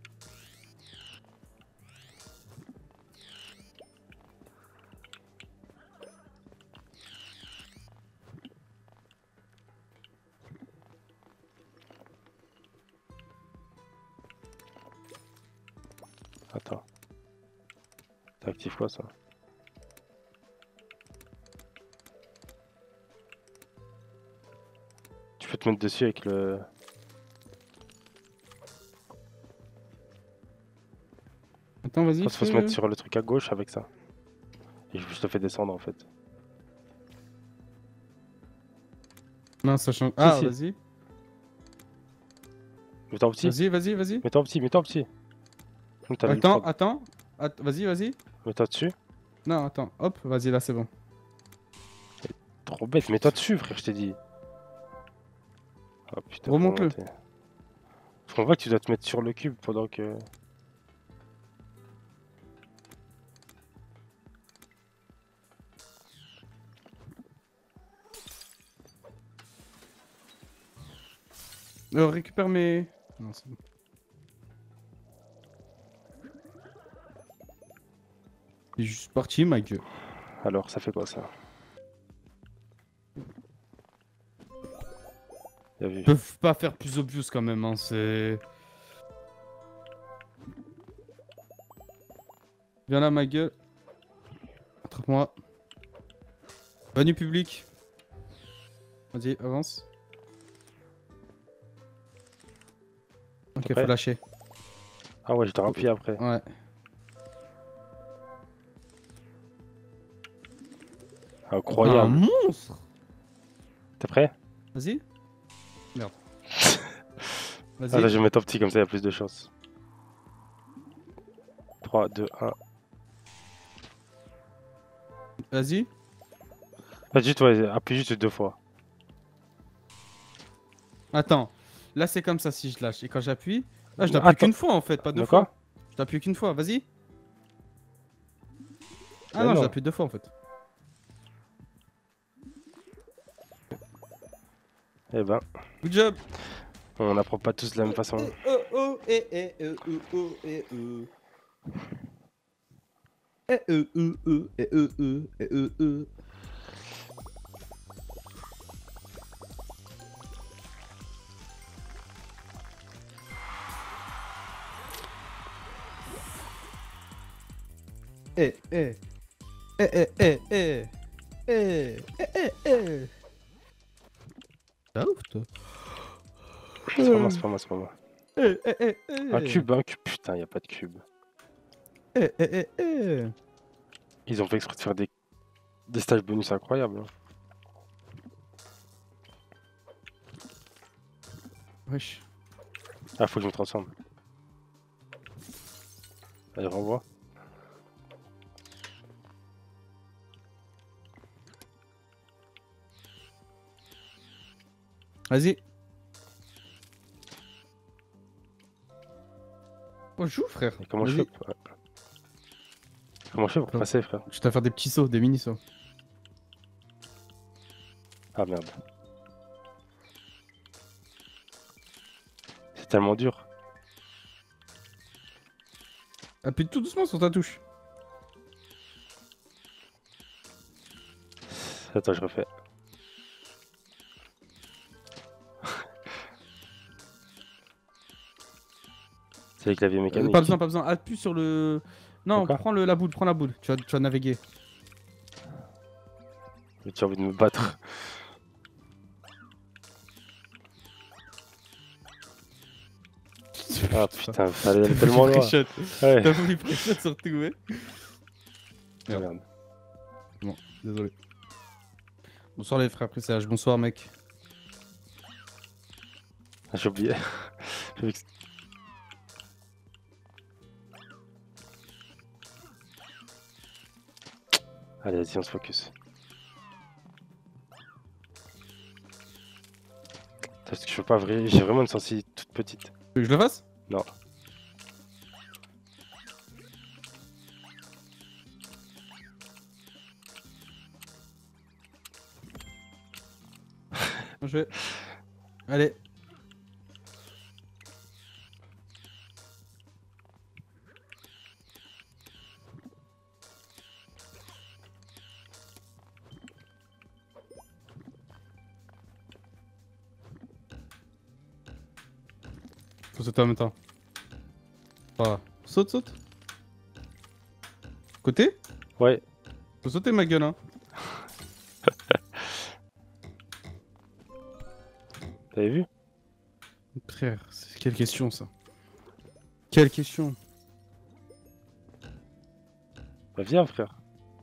Attends. T'actives quoi ça? te mettre dessus avec le... Attends, vas-y. Il faut se fais- mettre sur le truc à gauche avec ça. Et je te fais descendre en fait. Non, ça change. Ah, si. vas-y. Mets-toi en petit. Vas-y, vas-y, vas-y. Mets-toi en petit, mets-toi en petit. Comme t'as mis le Attends, prod. attends. Att- Vas-y, vas-y. Mets-toi dessus. Non, attends. Hop, vas-y, là, c'est bon. Trop bête, mets-toi dessus frère, je t'ai dit. Oh putain. faut Remonte-le. remonter. Je comprends pas que tu dois te mettre sur le cube pendant que... Euh, récupère mes... Non, c'est bon. C'est juste parti, ma gueule. Alors, ça fait quoi ça? Bien vu. Ils peuvent pas faire plus obvious quand même, hein, c'est... Viens là, ma gueule. Attrape-moi. Va nu public. Vas-y, avance. Ok, Après. faut lâcher. Ah ouais, je dois appuyer après. Ouais. Un Incroyable. monstre. T'es prêt? Vas-y. Merde. Ah là, Vas-y. je vais mettre en petit comme ça, il y a plus de chance. trois, deux, un. Vas-y. Vas-y, juste, ouais, appuie juste deux fois. Attends. Là, c'est comme ça si je lâche. Et quand j'appuie. Là, je Attends. n'appuie qu'une fois en fait, pas deux De fois. quoi? Je t'appuie qu'une fois, vas-y. Ah Mais non, non. j'appuie deux fois en fait. Eh ben, Good job. on n'apprend pas tous de la même façon. Oh oh eh eh euh, euh, oh eh euh. Eh euh, euh, euh, eh euh, euh, eh euh, euh. Eh eh eh eh eh eh eh eh eh eh. T'as ouf toi. C'est pas moi, c'est pas moi, c'est pas moi. Eh eh eh eh. Un cube, un cube. Putain, y a pas de cube. Eh eh eh eh. Ils ont fait exprès de faire des, des stages bonus incroyables. hein. Wesh. Ah, faut que je me transforme. Allez, renvoie. Vas-y. Oh, joue, frère. Et comment je Vas-y. fais ouais. Comment je fais pour Attends. passer, frère? Je t'ai faire des petits sauts, des mini sauts. Ah merde. C'est tellement dur. Appuie tout doucement sur ta touche. Attends, je refais. C'est les claviers Euh, mécaniques. pas besoin, pas besoin. Appuie sur le. Non, D'accord. prends le, la boule, prends la boule. Tu vas, tu vas naviguer. Mais tu as envie de me battre. Ah putain, ça allait aller tellement loin. Pré-shot. Ouais. T'as voulu pré-shot surtout, ouais. Ah, merde. Désolé. Bonsoir les frères pressage. Bonsoir mec. Ah, j'ai oublié. J'ai oublié que- Allez, vas-y, on se focus. Parce que je peux pas vrai, j'ai vraiment une sensibilité toute petite. Tu veux que je le fasse? Non. Bien joué. Allez. Faut sauter en même temps. Voilà. Saute, saute. Côté? Ouais, Faut sauter ma gueule, hein. T'avais vu? Frère, c'est- quelle question ça? Quelle question? Bah viens frère.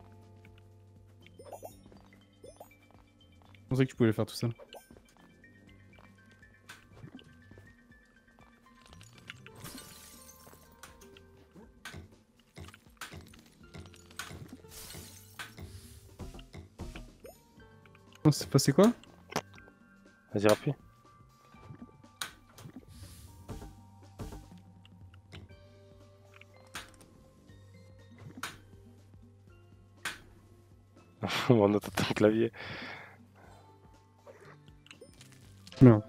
Je pensais que tu pouvais faire tout ça. Oh, c'est passé quoi? Vas-y rappuie. On entend ton clavier. Non.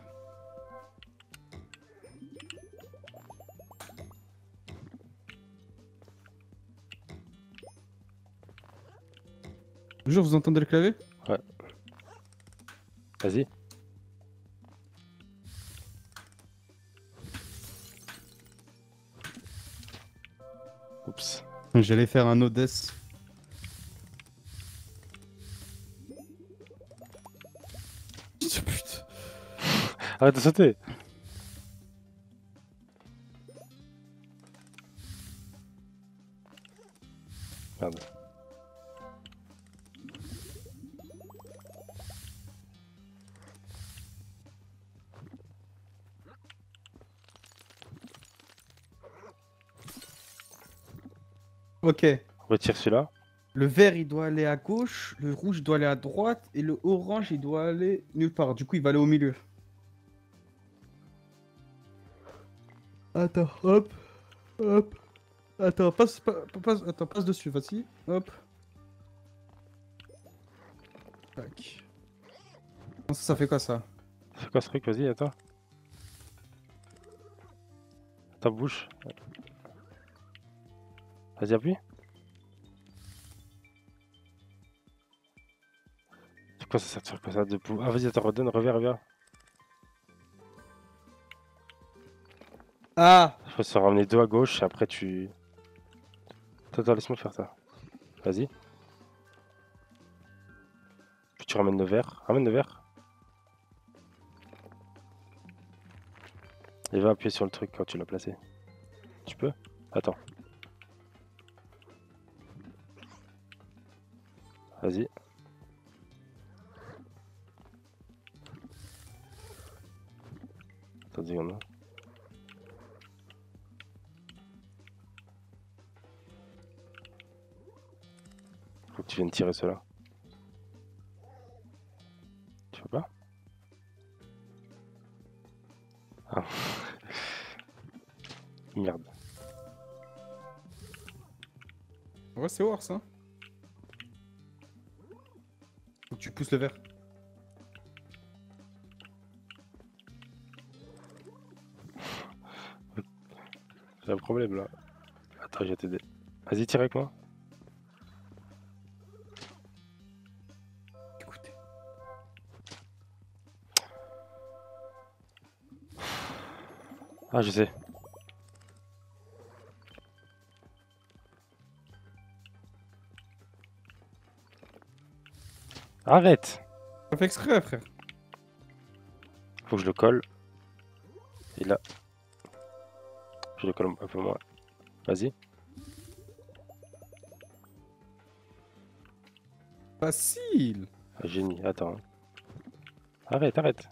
Bonjour, vous entendez le clavier? Vas-y. Oups. J'allais faire un Odess. Putain. Arrête de sauter. Merde. Ok. Retire celui-là. Le vert il doit aller à gauche, le rouge doit aller à droite et le orange il doit aller nulle part. Du coup il va aller au milieu. Attends, hop, hop. Attends, passe, pa- passe, attends, passe dessus, vas-y, hop. Tac. Ça, ça fait quoi ça? C'est quoi ce truc? Vas-y, attends. Ta bouche. Vas-y, appuie. C'est quoi ça sert de faire quoi ça de pou- Ah, vas-y, attends, redonne, reviens, reviens. Ah! Il faut se ramener deux à gauche et après tu. Attends, attends, laisse-moi faire ça. Vas-y. Puis tu ramènes le verre. Ramène le verre. Et va appuyer sur le truc quand tu l'as placé. Tu peux? Attends. Vas-y. Attends, dis on a. Faut que tu viennes tirer cela. Tu veux pas? Ah. Merde. Ouais, c'est worse, hein. Faut que tu pousses le verre. J'ai un problème là. Attends, je vais t'aider. Vas-y, tire avec moi. Écoutez. Ah, je sais. Arrête! Ça fait exprès, frère. Faut que je le colle. Et là. Je le colle un peu moins. Vas-y. Facile. Ah, génie, attends. Arrête, arrête.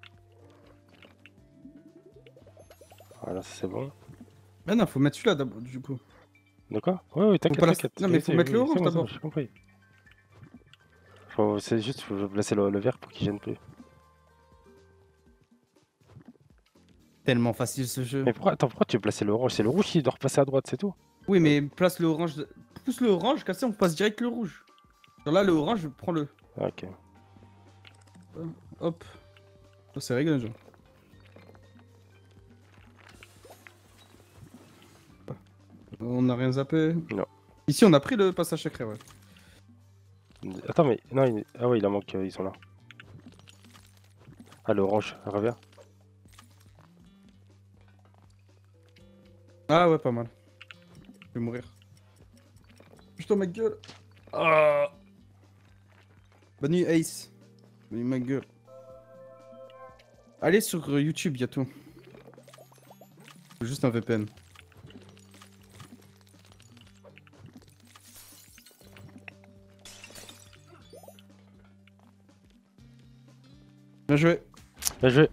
Voilà, ça c'est bon. Mais non, faut mettre celui-là d'abord, du coup. De quoi? Ouais, ouais, t'inquiète, pas la- t'inquiète. non, mais Oui, faut oui, mettre le oui, orange c'est bon, c'est bon, d'abord. j'ai compris. Faut... C'est juste, faut placer le, le verre pour qu'il gêne plus. Tellement facile ce jeu. Mais pourquoi, attends, pourquoi tu veux placer l'orange? C'est le rouge qui doit repasser à droite, c'est tout. Oui, mais place le orange. de- Pousse le orange, comme ça on passe direct le rouge. Genre là, le orange, prends-le. Ah, ok. Hop. Oh, c'est réglé, genre. On n'a rien zappé. Non. Ici, on a pris le passage secret, ouais. Attends, mais. Non, il... Ah ouais, il en manque, euh, ils sont là. Ah, l'orange, reviens. Ah ouais, pas mal. Je vais mourir. Putain, ma gueule. Ah. Bonne nuit, Ace. Bonne nuit, ma gueule. Allez sur euh, YouTube, y'a tout. Juste un V P N. Bien joué. Bien joué.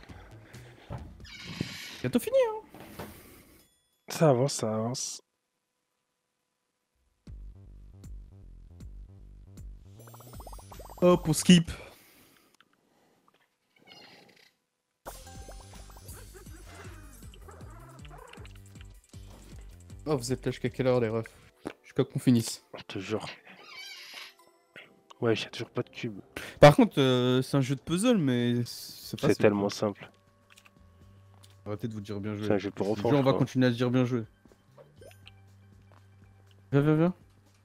Bientôt fini, hein. Ça avance, ça avance. Hop, on skip. Oh, vous êtes là jusqu'à quelle heure, les refs? Jusqu'à qu'on finisse. Je te jure. Ouais, j'ai toujours pas de cube. Par contre, euh, c'est un jeu de puzzle, mais c'est pas C'est tellement simple. Arrêtez de vous dire bien joué. C'est un jeu pour Je vous enfants, jure, je on va crois. continuer à se dire bien joué. Viens, viens, viens.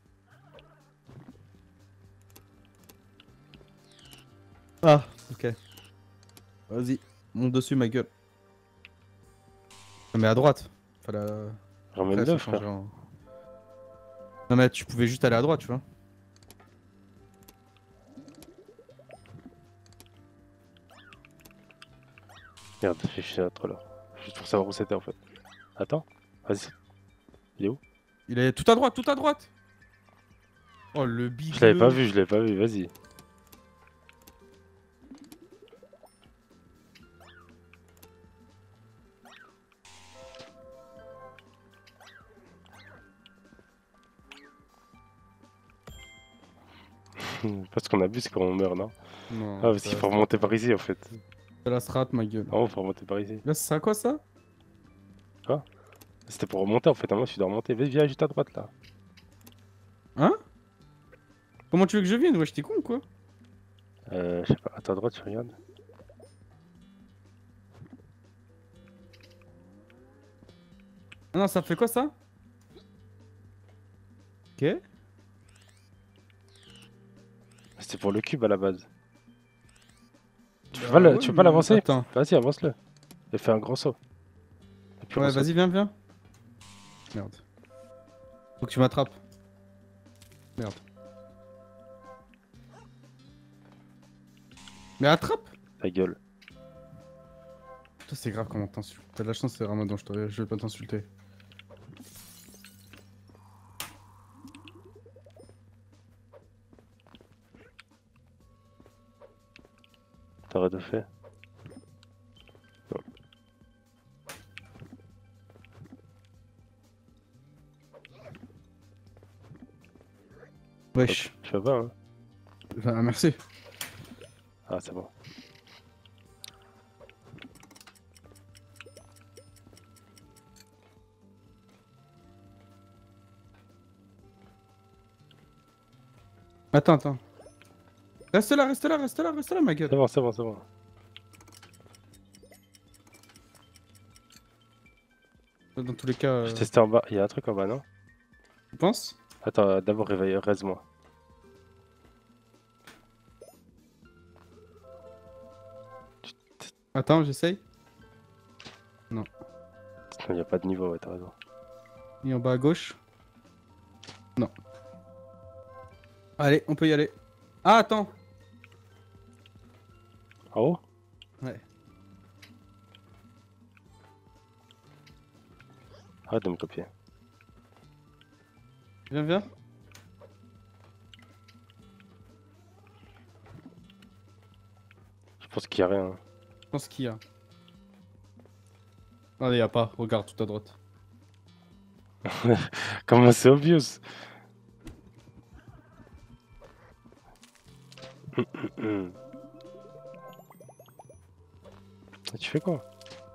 Ah, ok. Vas-y, monte dessus, ma gueule. Non, mais à droite. Fallait. Après, Ramène-le, ça frère. changeait en- Non, mais tu pouvais juste aller à droite, tu vois. Merde, j'ai fait un troll. Juste pour savoir où c'était en fait. Attends, vas-y. Il est où? Il est tout à droite, tout à droite. Oh, le big. Je l'avais pas vu, je l'avais pas vu, vas-y. Parce qu'on a vu, c'est quand on meurt, non? Non, Ah, parce ça- qu'il faut remonter par ici en fait. C'est la strat, ma gueule. Non, faut remonter par ici. Là, c'est à quoi ça? C'était pour remonter en fait, à moi je dois remonter. Vas-y, viens juste à droite là. Hein? Comment tu veux que je vienne? Ouais, j'étais con ou quoi? Euh, je sais pas, à ta droite, tu regardes. Ah non, ça fait quoi ça? Ok. C'était pour le cube à la base. Tu peux Bah pas le- ouais, tu peux pas mais- l'avancer? Attends. Vas-y, avance-le. Et fais un gros saut. Et puis Ouais, ressaute. vas-y, viens, viens. Merde. Faut que tu m'attrapes. Merde. Mais attrape! Ta gueule. Toi, c'est grave comment t'insultes. T'as de la chance, c'est Ramadan, je, te- je vais pas t'insulter. T'aurais de fait. Wesh. Tu vas pas, hein? Bah, merci. Ah, c'est bon. Attends, attends. Reste là, reste là, reste là, reste là, ma gueule. C'est bon, c'est bon, c'est bon. Dans tous les cas, euh, Je testais en bas. Il y a un truc en bas, non? tu penses? Attends, d'abord réveille, raise-moi. Attends, j'essaye. Il n'y a pas de niveau, ouais, t'as raison. Et en bas à gauche. Non. Allez, on peut y aller. Ah, attends. En haut? Ouais. Arrête de me copier. Viens, viens. Je pense qu'il n'y a rien. Je pense qu'il y a. Ah, il y a pas. Regarde tout à droite. Comment c'est obvious? Tu fais quoi?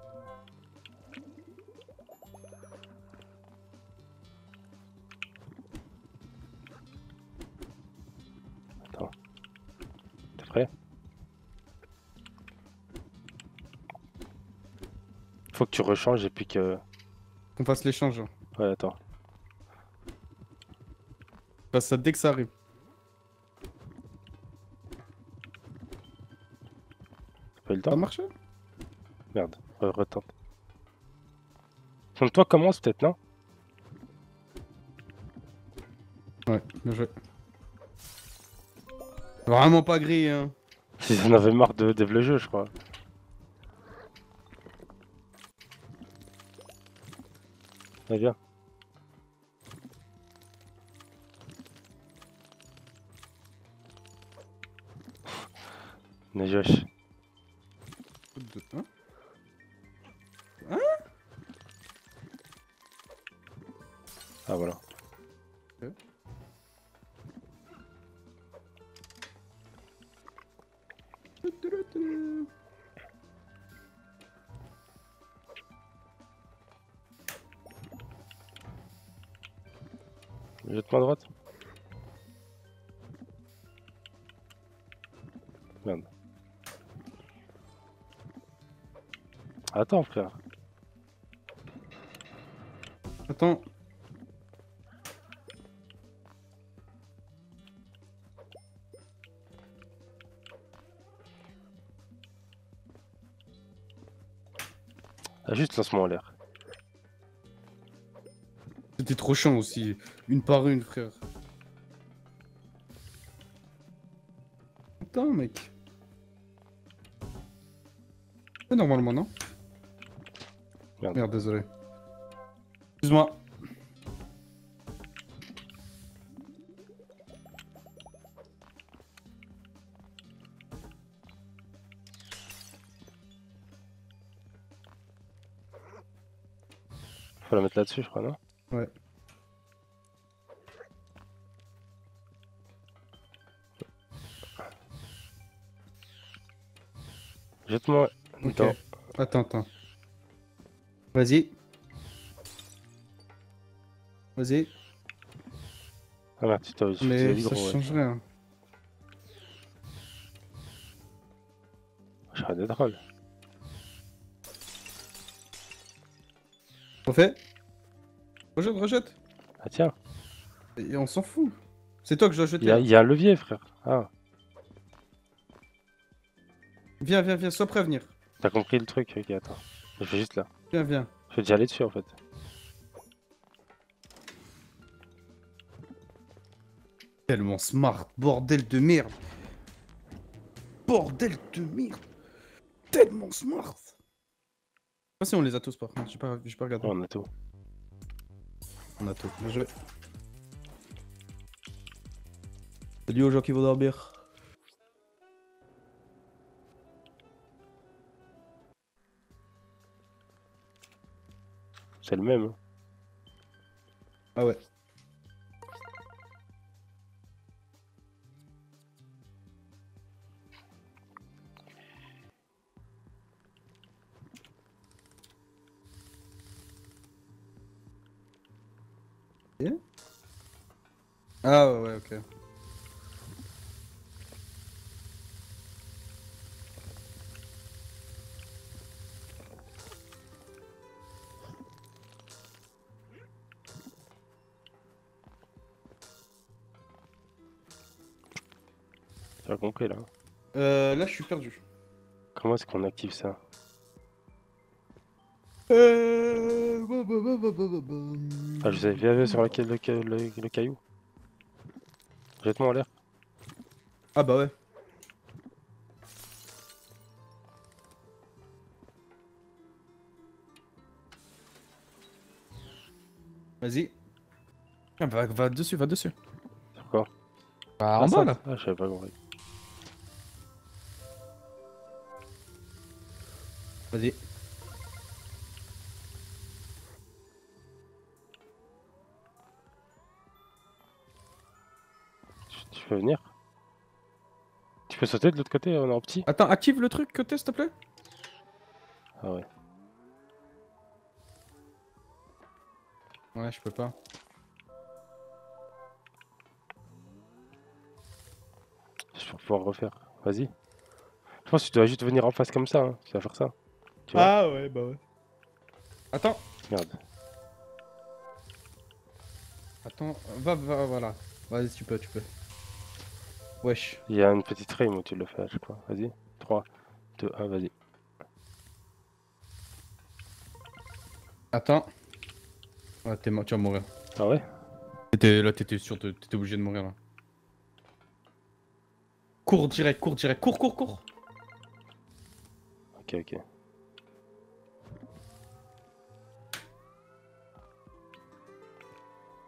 Attends. T'es prêt? Faut que tu rechanges et puis que... Qu'on fasse l'échange. Ouais, attends. Fasse ça dès que ça arrive. T'as pas eu le Ça a temps? marché? Merde, re- retente. Donc toi commence peut-être, non? Ouais, bien joué. Vraiment pas gris, hein. Ils en avaient marre de développer le jeu, je crois. Allez, viens. Najosh. De- hein Ah voilà. Ok. Jette-moi à droite. Merde. Attends frère. Attends. Ah, juste lance-moi en l'air. C'était trop chiant aussi. Une par une, frère. Attends, mec. C'est normalement, non? Merde. Merde, désolé. Excuse-moi. Faut la mettre là-dessus je crois, non? Ouais. Jette-moi. Ok. Attends. Attends, attends. Vas-y. Vas-y. Ah merde, tu t'as Mais dit ça gros ouais. change rien. Je serais des drôles. Refais. Rejette, rejette. Ah tiens, Et on s'en fout. C'est toi que je dois il jeter. y, a- là. il y a un levier frère. Ah, Viens, viens, viens, sois prévenir. t'as compris le truc? Ok, attends. Je vais juste là. Viens, viens. Je vais déjà aller dessus en fait. Tellement smart, bordel de merde. Bordel de merde. Tellement smart. Ah si on les a tous par contre, j'ai pas, j'ai pas regardé. Ouais, on a tout. On a tout. Bien joué. Salut aux gens qui vont dormir. C'est le même. Hein. Ah ouais. Yeah. Ah ouais, ouais, ok. Tu as compris là. Euh, là je suis perdu. Comment est-ce qu'on active ça? Euh... bah, bah, bah, bah, bah, bah, bah. Ah, je sais, viens, viens sur la ca- le, ca- le, le caillou. Jette-moi en l'air. Ah bah ouais. Vas-y. Ah, va, va dessus, va dessus. Sur quoi? Bah Ah, en ça, bas là. Ah, je savais pas compris. Vas-y. Tu, tu peux venir? Tu peux sauter de l'autre côté, on est en petit? Attends, active le truc côté s'il te plaît. Ah ouais. Ouais, je peux pas. Je vais pouvoir refaire. Vas-y. Je pense que tu dois juste venir en face comme ça, hein. Tu vas faire ça. Tu vois? Ah ouais, bah ouais. Attends, Merde. attends, va, va, voilà. Vas-y, tu peux, tu peux. Wesh. Il y a une petite frame où tu le fais, je crois. Vas-y. trois, deux, un, vas-y. Attends. Ouais, t'es mort, tu vas mourir. Ah ouais? T'étais là, t'étais sûr, de- t'étais obligé de mourir là. Cours direct, cours direct, cours, cours, cours. Ok, ok.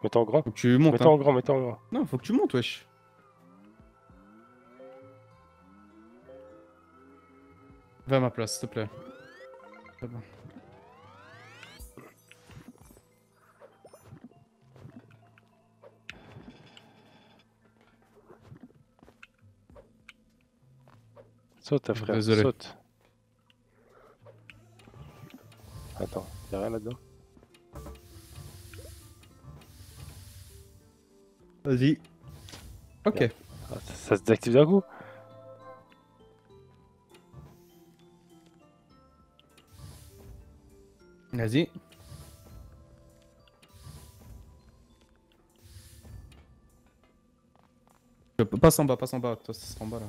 Mets-toi en grand. Faut que tu montes. Mets-toi Hein. en grand, mets-toi en grand. Non, faut que tu montes, wesh. Va à ma place, s'il te plaît. C'est bon. Saute, frère, Désolé. saute. Attends, y'a rien là-dedans? Vas-y. Ok. Ah, ça, ça se désactive d'un coup? Vas-y. Je peux- Passe en bas, passe en bas. Toi, ça sera en bas là.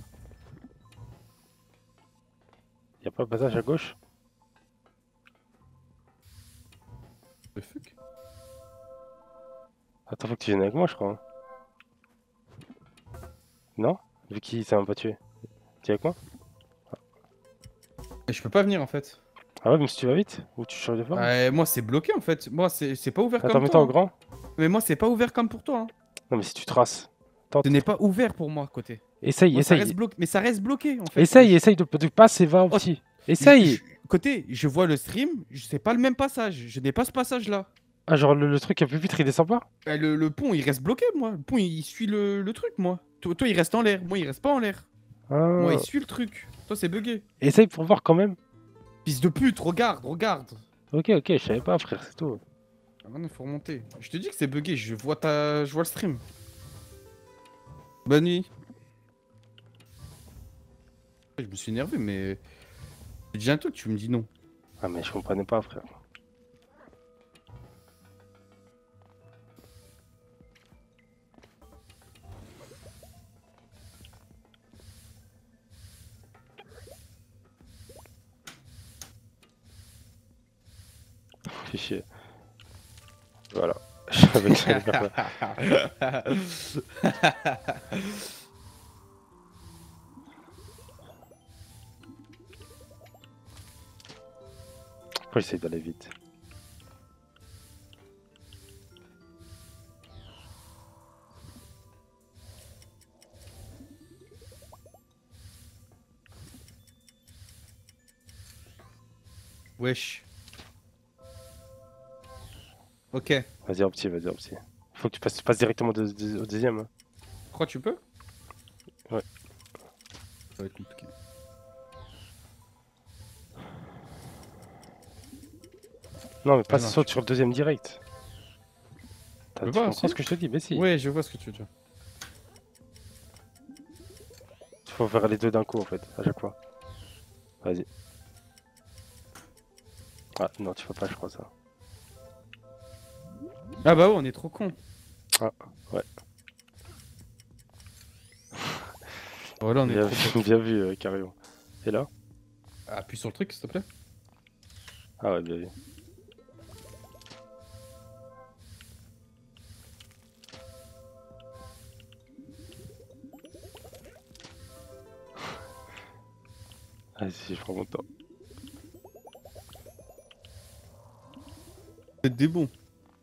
Y'a pas un passage à gauche? The fuck? Attends, faut que tu viennes avec moi, je crois. hein. Non? Vu qu'il s'est même pas tué. Tu es avec moi? Et je peux pas venir en fait. Ah ouais, mais si tu vas vite? Ou tu changes de forme? Ouais, moi c'est bloqué en fait. Moi c'est c'est pas ouvert Attends, comme mets-toi toi. au grand. hein. Mais moi c'est pas ouvert comme pour toi. Hein. Non, mais si tu traces. Tente. Ce n'est pas ouvert pour moi côté. Essaye, Moi, ça essaye. reste bloqué. Mais ça reste bloqué en fait. Essaye, essaye de, de passer, va au Oh, petit. Je- Essaye! je- Côté, je vois le stream, je- c'est pas le même passage. Je n'ai pas ce passage là. Ah, genre le, le truc un peu vite, il descend pas? Eh, Le, le pont il reste bloqué moi. Le pont il suit le, le truc moi. Toi, toi, il reste en l'air. Moi il reste pas en l'air. Ah. Moi il suit le truc. Toi c'est bugué. Essaye pour voir quand même. Fils de pute, regarde, regarde. Ok, ok, je savais pas, frère, c'est tout. Ah, maintenant faut remonter. Je te dis que c'est bugué, je vois ta. Je vois le stream. Bonne nuit. Je me suis énervé mais. J'ai dit un truc, tu me dis non. Ah, mais je comprenais pas, frère. Fais chier. Voilà. Je savais que j'allais faire ça. Pourquoi j'essaie d'aller vite? Wesh. Ok. Vas-y, en petit, vas-y, en petit. Faut que tu passes, tu passes directement de- de- au deuxième. hein. Je crois que tu peux. Ouais. Ça va être compliqué. Non, mais pas non, saute tu sur le deuxième direct. T'as- peux Tu pas, comprends si. ce que je te dis? Mais si. Ouais, je vois ce que tu veux dire. Il faut faire les deux d'un coup, en fait, à chaque fois. Vas-y. Ah, non, tu peux pas, je crois, ça. Ah bah ouais, on est trop con. Ah, ouais. Voilà, on est Bien, trop vu- bien vu, euh, Carillon. Et là? Appuie sur le truc, s'il te plaît. Ah ouais, bien vu. Vas-y, je prends mon temps. C'est des bons.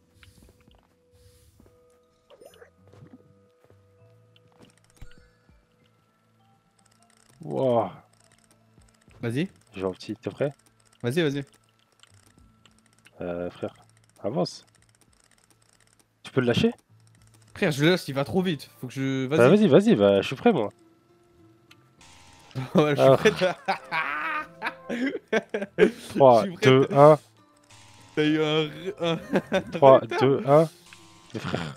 Wow. Vas-y, Je vais en petit, t'es prêt? vas-y, vas-y. Euh, frère, avance. Tu peux le lâcher? Frère, je le laisse, il va trop vite. Faut que je. Bah, Vas-y. Vas-y, vas-y, bah, je suis prêt, moi. Ouais, je Ah. suis prêt. trois, Je suis prêt. deux, un. T'as eu un. un... trois, deux, un. Mais frère.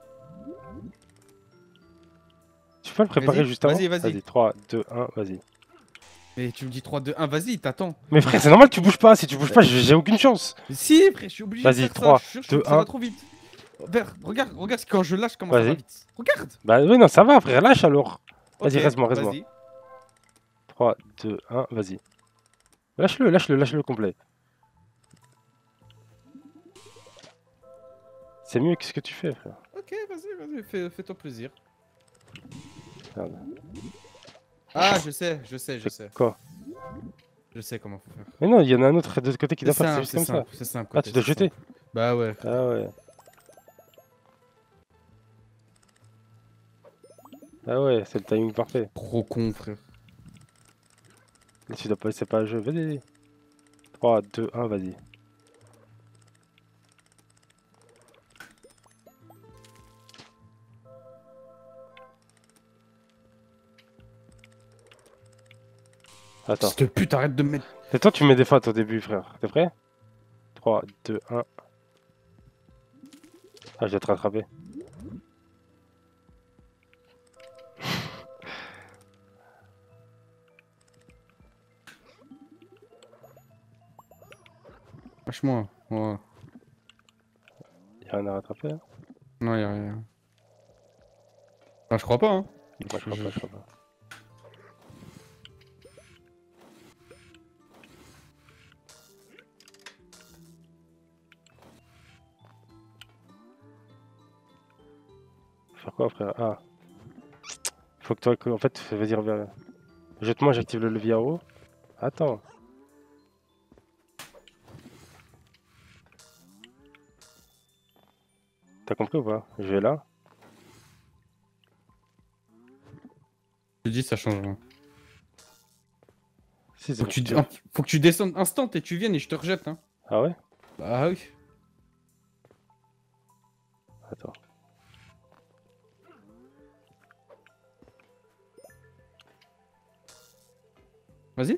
Tu peux le préparer Vas-y, juste avant? vas-y, vas-y. Vas-y, trois, deux, un, vas-y. Mais tu me dis trois, deux, un, vas-y, t'attends. Mais frère, c'est normal que tu bouges pas. Si tu bouges pas, j'ai j'ai aucune chance. Mais si, frère, je suis obligé Vas-y, de faire trois, ça. Je suis sûr, je deux, trouve que ça va un. trop vite. Regarde, regarde, regarde, quand je lâche, comment ça va Vas-y. vite. Regarde. Bah oui, non, ça va, frère. Lâche alors. Vas-y, Ok, reste-moi, reste-moi. vas-y. trois, deux, un, vas-y. Lâche-le, lâche-le, lâche-le complet. C'est mieux que ce que tu fais, frère. Ok, vas-y, vas-y, fais- fais-toi plaisir. Merde. Ah, je sais, je sais, je C'est sais. quoi? Je sais comment faut faire. Mais non, il y en a un autre de l'autre côté qui C'est doit faire, c'est simple, juste c'est comme ça. simple, c'est simple. Ah, côté, tu dois c'est jeter. simple. Bah ouais. Ah ouais. Ah ouais, c'est le timing parfait. Trop con, frère. Là, tu dois pas laisser pas le jeu. Vas-y, vas-y. trois, deux, un, vas-y. Attends. S'il te pute, arrête de me mettre. Et toi, tu mets des fautes au début, frère. T'es prêt? trois, deux, un. Ah, je vais te rattraper. Lâche-moi. Ouais. Y'a rien à rattraper, hein? Non, y'a rien. Ah, je crois pas, hein. Moi, je crois pas, je crois pas. Faire quoi, frère? Ah. Faut que toi, que- en fait, vas-y, reviens. Jette-moi, j'active le levier en haut. Attends. T'as compris ou pas? Je vais là. Je te dis, ça change rien. Si, c'est Faut que, pour tu... que tu- ah, faut que tu descendes instant et tu viennes et je te rejette, hein. Ah ouais? Bah oui. Attends. Vas-y.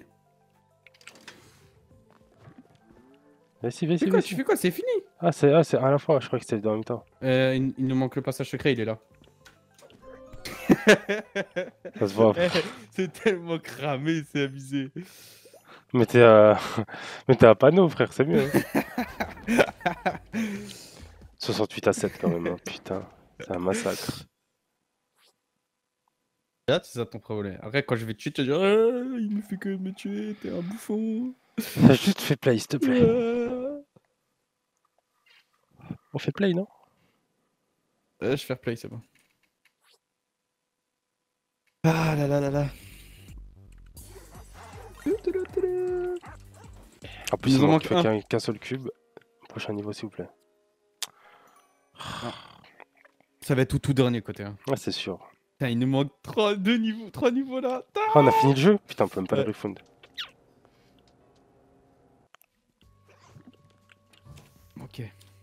Vas-y, Tu vas-y, fais quoi? vas-y. Tu fais quoi? C'est fini. Ah, c'est ah, c'est à la fois, je crois que c'était dans le même temps. Euh, il, il nous manque le passage secret, il est là. Ça se voit. C'est tellement cramé, c'est abusé. Mais t'es euh... Mais t'es un panneau, frère, c'est mieux. Hein. soixante-huit à sept quand même, hein. Putain. C'est un massacre. Là, c'est ça ton problème. Après, quand je vais te tuer, tu vas dire ah, il ne fait que me tuer, t'es un bouffon. T'as juste fait play, s'il te plaît. Ah. On fait play, non? Euh, je fais play, c'est bon. Ah là là là là. En plus, Il il nous en manque manque un. qu'un qu'un seul cube. Prochain niveau, s'il vous plaît. Ça va être tout tout dernier côté. Hein. Ouais, c'est sûr. Putain, il nous manque trois, deux niveaux, trois niveaux là. Ah, on a fini le jeu? Putain, on peut même pas Ouais. le refund. Ok.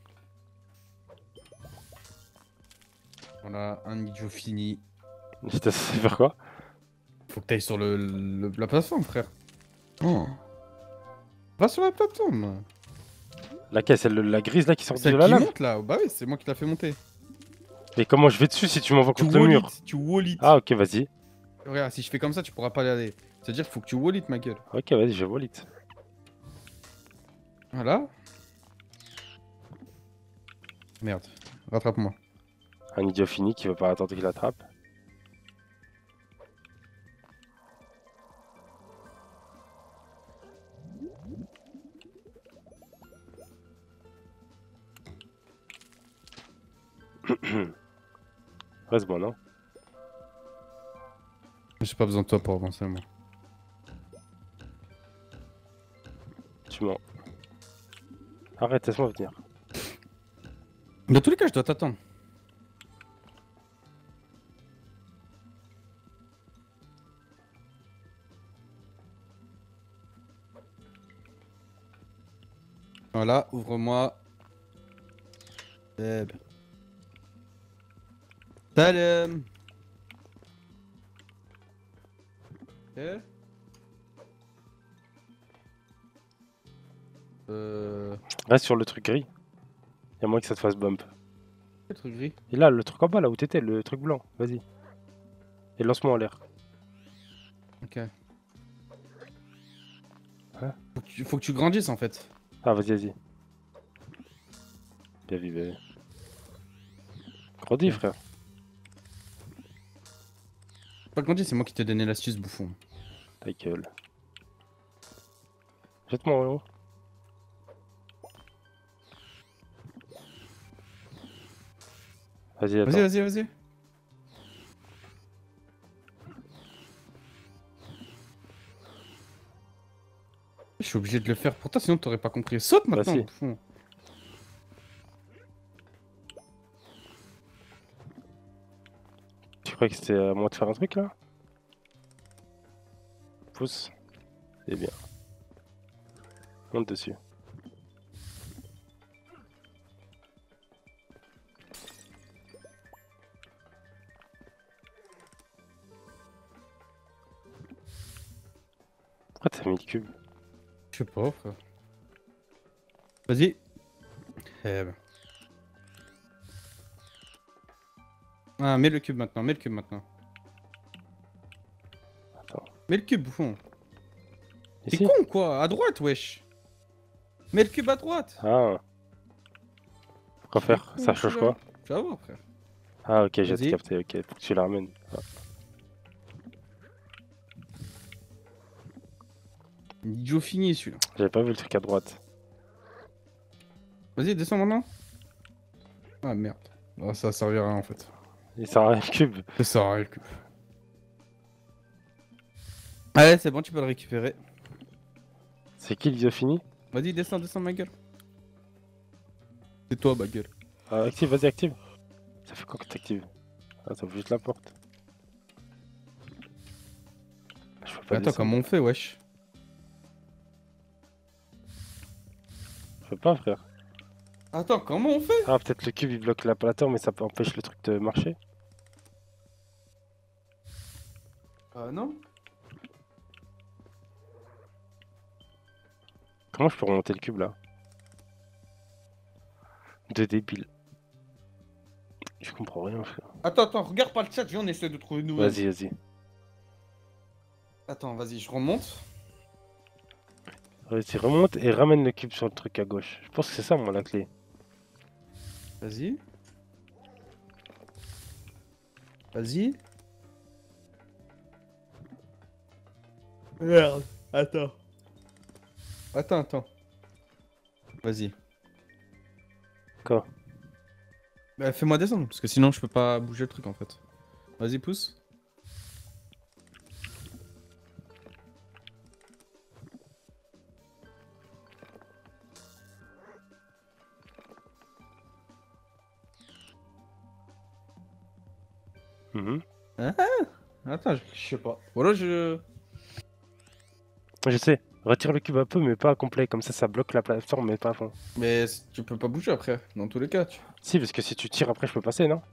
Voilà, un idiot fini. J'étais censé faire quoi? Faut que t'ailles sur le, le- la plateforme, frère. Oh. Va sur la plateforme. Laquelle? Celle la grise là qui sort de Celle la qui lave? monte là. Bah oui, c'est moi qui l'a fait monter. Mais comment je vais dessus si tu m'envoies Tu contre le wall mur? it, tu wall it. Ah, ok, vas-y. Regarde, si je fais comme ça, tu pourras pas y aller. C'est-à-dire qu'il faut que tu wall it, ma gueule. Ok, vas-y, je vois it. Voilà. Merde. Rattrape-moi. Un idiot fini qui veut pas attendre qu'il attrape. Reste bon, non? J'ai pas besoin de toi pour avancer, moi. Tu mens. Arrête, laisse-moi venir. Dans tous les cas, je dois t'attendre. Voilà, ouvre-moi. Seb. Salam. Eh Euh... Reste sur le truc gris. Y'a moins que ça te fasse bump. Quel truc gris? Et là, le truc en bas, là où t'étais, le truc blanc, vas-y. Et lance-moi en l'air. Ok. Hein? Faut que, tu, faut que tu grandisses en fait. Ah, vas-y, vas-y. Bien vu, bébé. Grandis, frère. Pas grandi, c'est moi qui t'ai donné l'astuce, bouffon. Ta gueule. Jette-moi en haut. Vas-y, attends. Vas-y, vas-y, vas-y. Je suis obligé de le faire pour toi, sinon t'aurais pas compris. Saute maintenant, Vas-y. bouffon. Tu Tu crois que c'était à moi de faire un truc là? Pousse. C'est bien. Monte dessus. Pourquoi t'as mis le cube? Je sais pas, frère. Vas-y. Eh ben. Ah, mets le cube maintenant, mets le cube maintenant. Attends. Mets le cube, bouffon. T'es Ici? con ou quoi? À droite, wesh. Mets le cube à droite. Ah. Quoi faire? con, Ça je change suis quoi? là. Tu vas voir, frère. Ah ok, j'ai Vas-y. capté, ok, faut que tu la ramènes. Ah. Idiot fini celui-là. J'avais pas vu le truc à droite. Vas-y, descends maintenant. Ah merde. Ah, ça servira à rien en fait. Il sert à rien le cube. Ça sert à rien le cube. Allez, c'est bon, tu peux le récupérer. C'est qui l'iso fini? Vas-y, descends, descends ma gueule. C'est toi, ma gueule. Ah, active, vas-y, active. Ça fait quoi que t'actives? Ah, t'ouvres juste la porte. Je peux pas Attends, descendre. comment on fait, wesh? Je peux pas, frère. Attends, comment on fait? Ah, peut-être le cube il bloque l'apparateur, mais ça peut empêcher le truc de marcher. Ah non. Comment je peux remonter le cube là? De débile. Je comprends rien, frère. Attends, attends, regarde pas le chat, viens, on essaie de trouver une nouvelle. Vas-y, vas-y. Attends, vas-y, je remonte. Vas-y, remonte et ramène le cube sur le truc à gauche. Je pense que c'est ça, moi, la clé. Vas-y. Vas-y. Merde, attends. Attends, attends. Vas-y. Quoi? Bah, fais-moi descendre, parce que sinon je peux pas bouger le truc en fait. Vas-y, pousse. Mhm. Attends, je je sais pas. Voilà, je... Je sais. Retire le cube un peu, mais pas complet. Comme ça, ça bloque la plateforme, mais pas à fond. Mais c- tu peux pas bouger après, dans tous les cas. Tu... Si, parce que si tu tires après, je peux passer, non?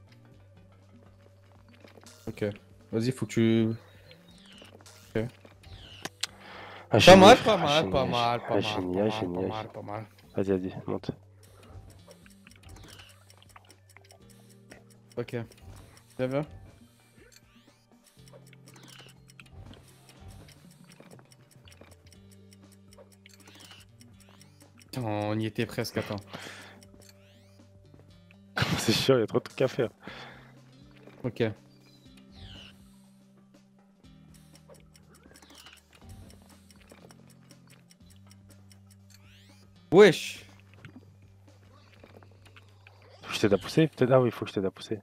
Ok. Vas-y, faut que tu... Ah, Pas génie, mal, frère, pas mal, génie, pas génie. mal, pas Ah, mal, génie, pas ah, mal, génie, pas ah, mal, génie. pas mal. Vas-y, vas-y, monte. Ok. Ça va? Putain, on y était presque, attends. C'est chiant, il y a trop de trucs à faire. Ok. Wesh. Faut que je t'aide à pousser? Peut-être. Ah oui, il faut que je t'aide à pousser.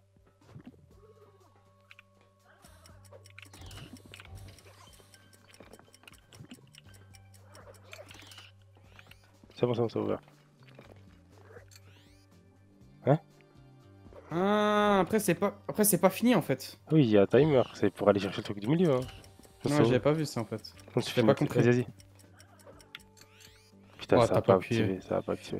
C'est bon, c'est bon, c'est ouvert. Ah, après c'est pas après c'est pas fini en fait. Oui, il y a un timer, c'est pour aller chercher le truc du milieu. Hein. Ça, Non, ça j'avais ouvre. pas vu ça en fait. Non, tu j'ai finis pas de- compris. Vas-y, vas-y. Putain, Oh, ça t'as va pas pas appuyé. activer, ça va pas activer.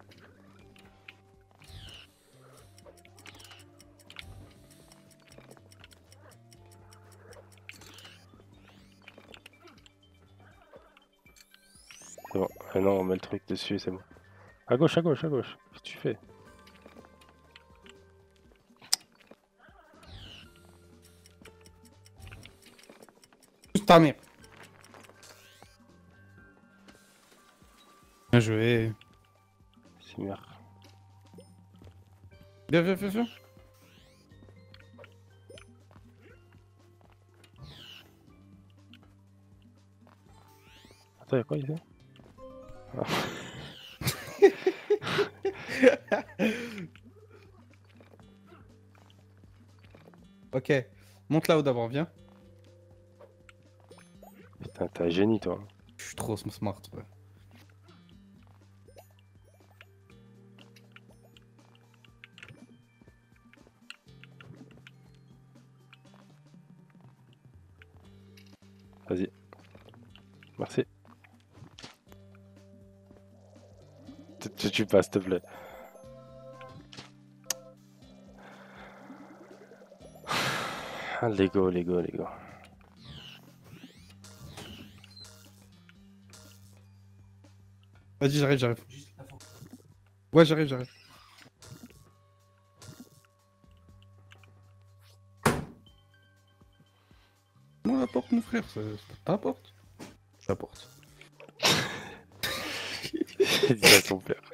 C'est bon. Ah non, on met le truc dessus, c'est bon. À gauche, à gauche, à gauche. Qu'est-ce que tu fais? Pousse ta mère. Bien joué. C'est merde. Viens, viens, viens, viens. Attends, y'a quoi ici? Ah. Ok. Monte là-haut d'abord, viens. Putain, t'es un génie, toi. Je suis trop smart, ouais. Vas-y. Merci. Tu, tu, tu passes, s'il te plaît. Ah, Lego, Lego, Lego. Vas-y, j'arrive, j'arrive. Ouais, j'arrive, j'arrive. Non, la porte, mon frère, c'est c'est pas la porte. La porte. Il dit ça à son père.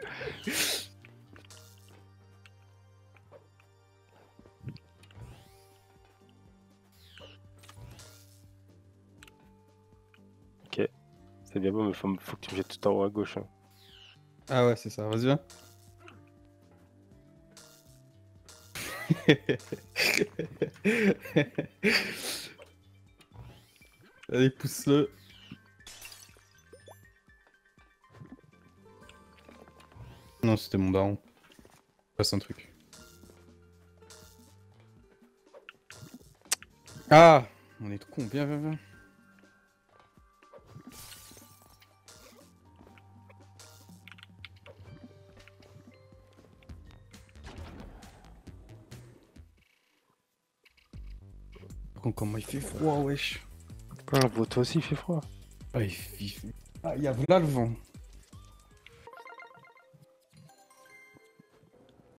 Ok. C'est bien beau, mais faut, faut que tu me jettes tout en haut à gauche. Hein. Ah ouais, c'est ça, vas-y, viens. Allez, pousse-le. Non, c'était mon daron. Passe un truc. Ah, on est trop con, viens, viens, viens. Par contre, comment il fait froid, wesh. Ah, vous, toi aussi, il fait froid. Ah, il fait... Ah, il y a là le vent.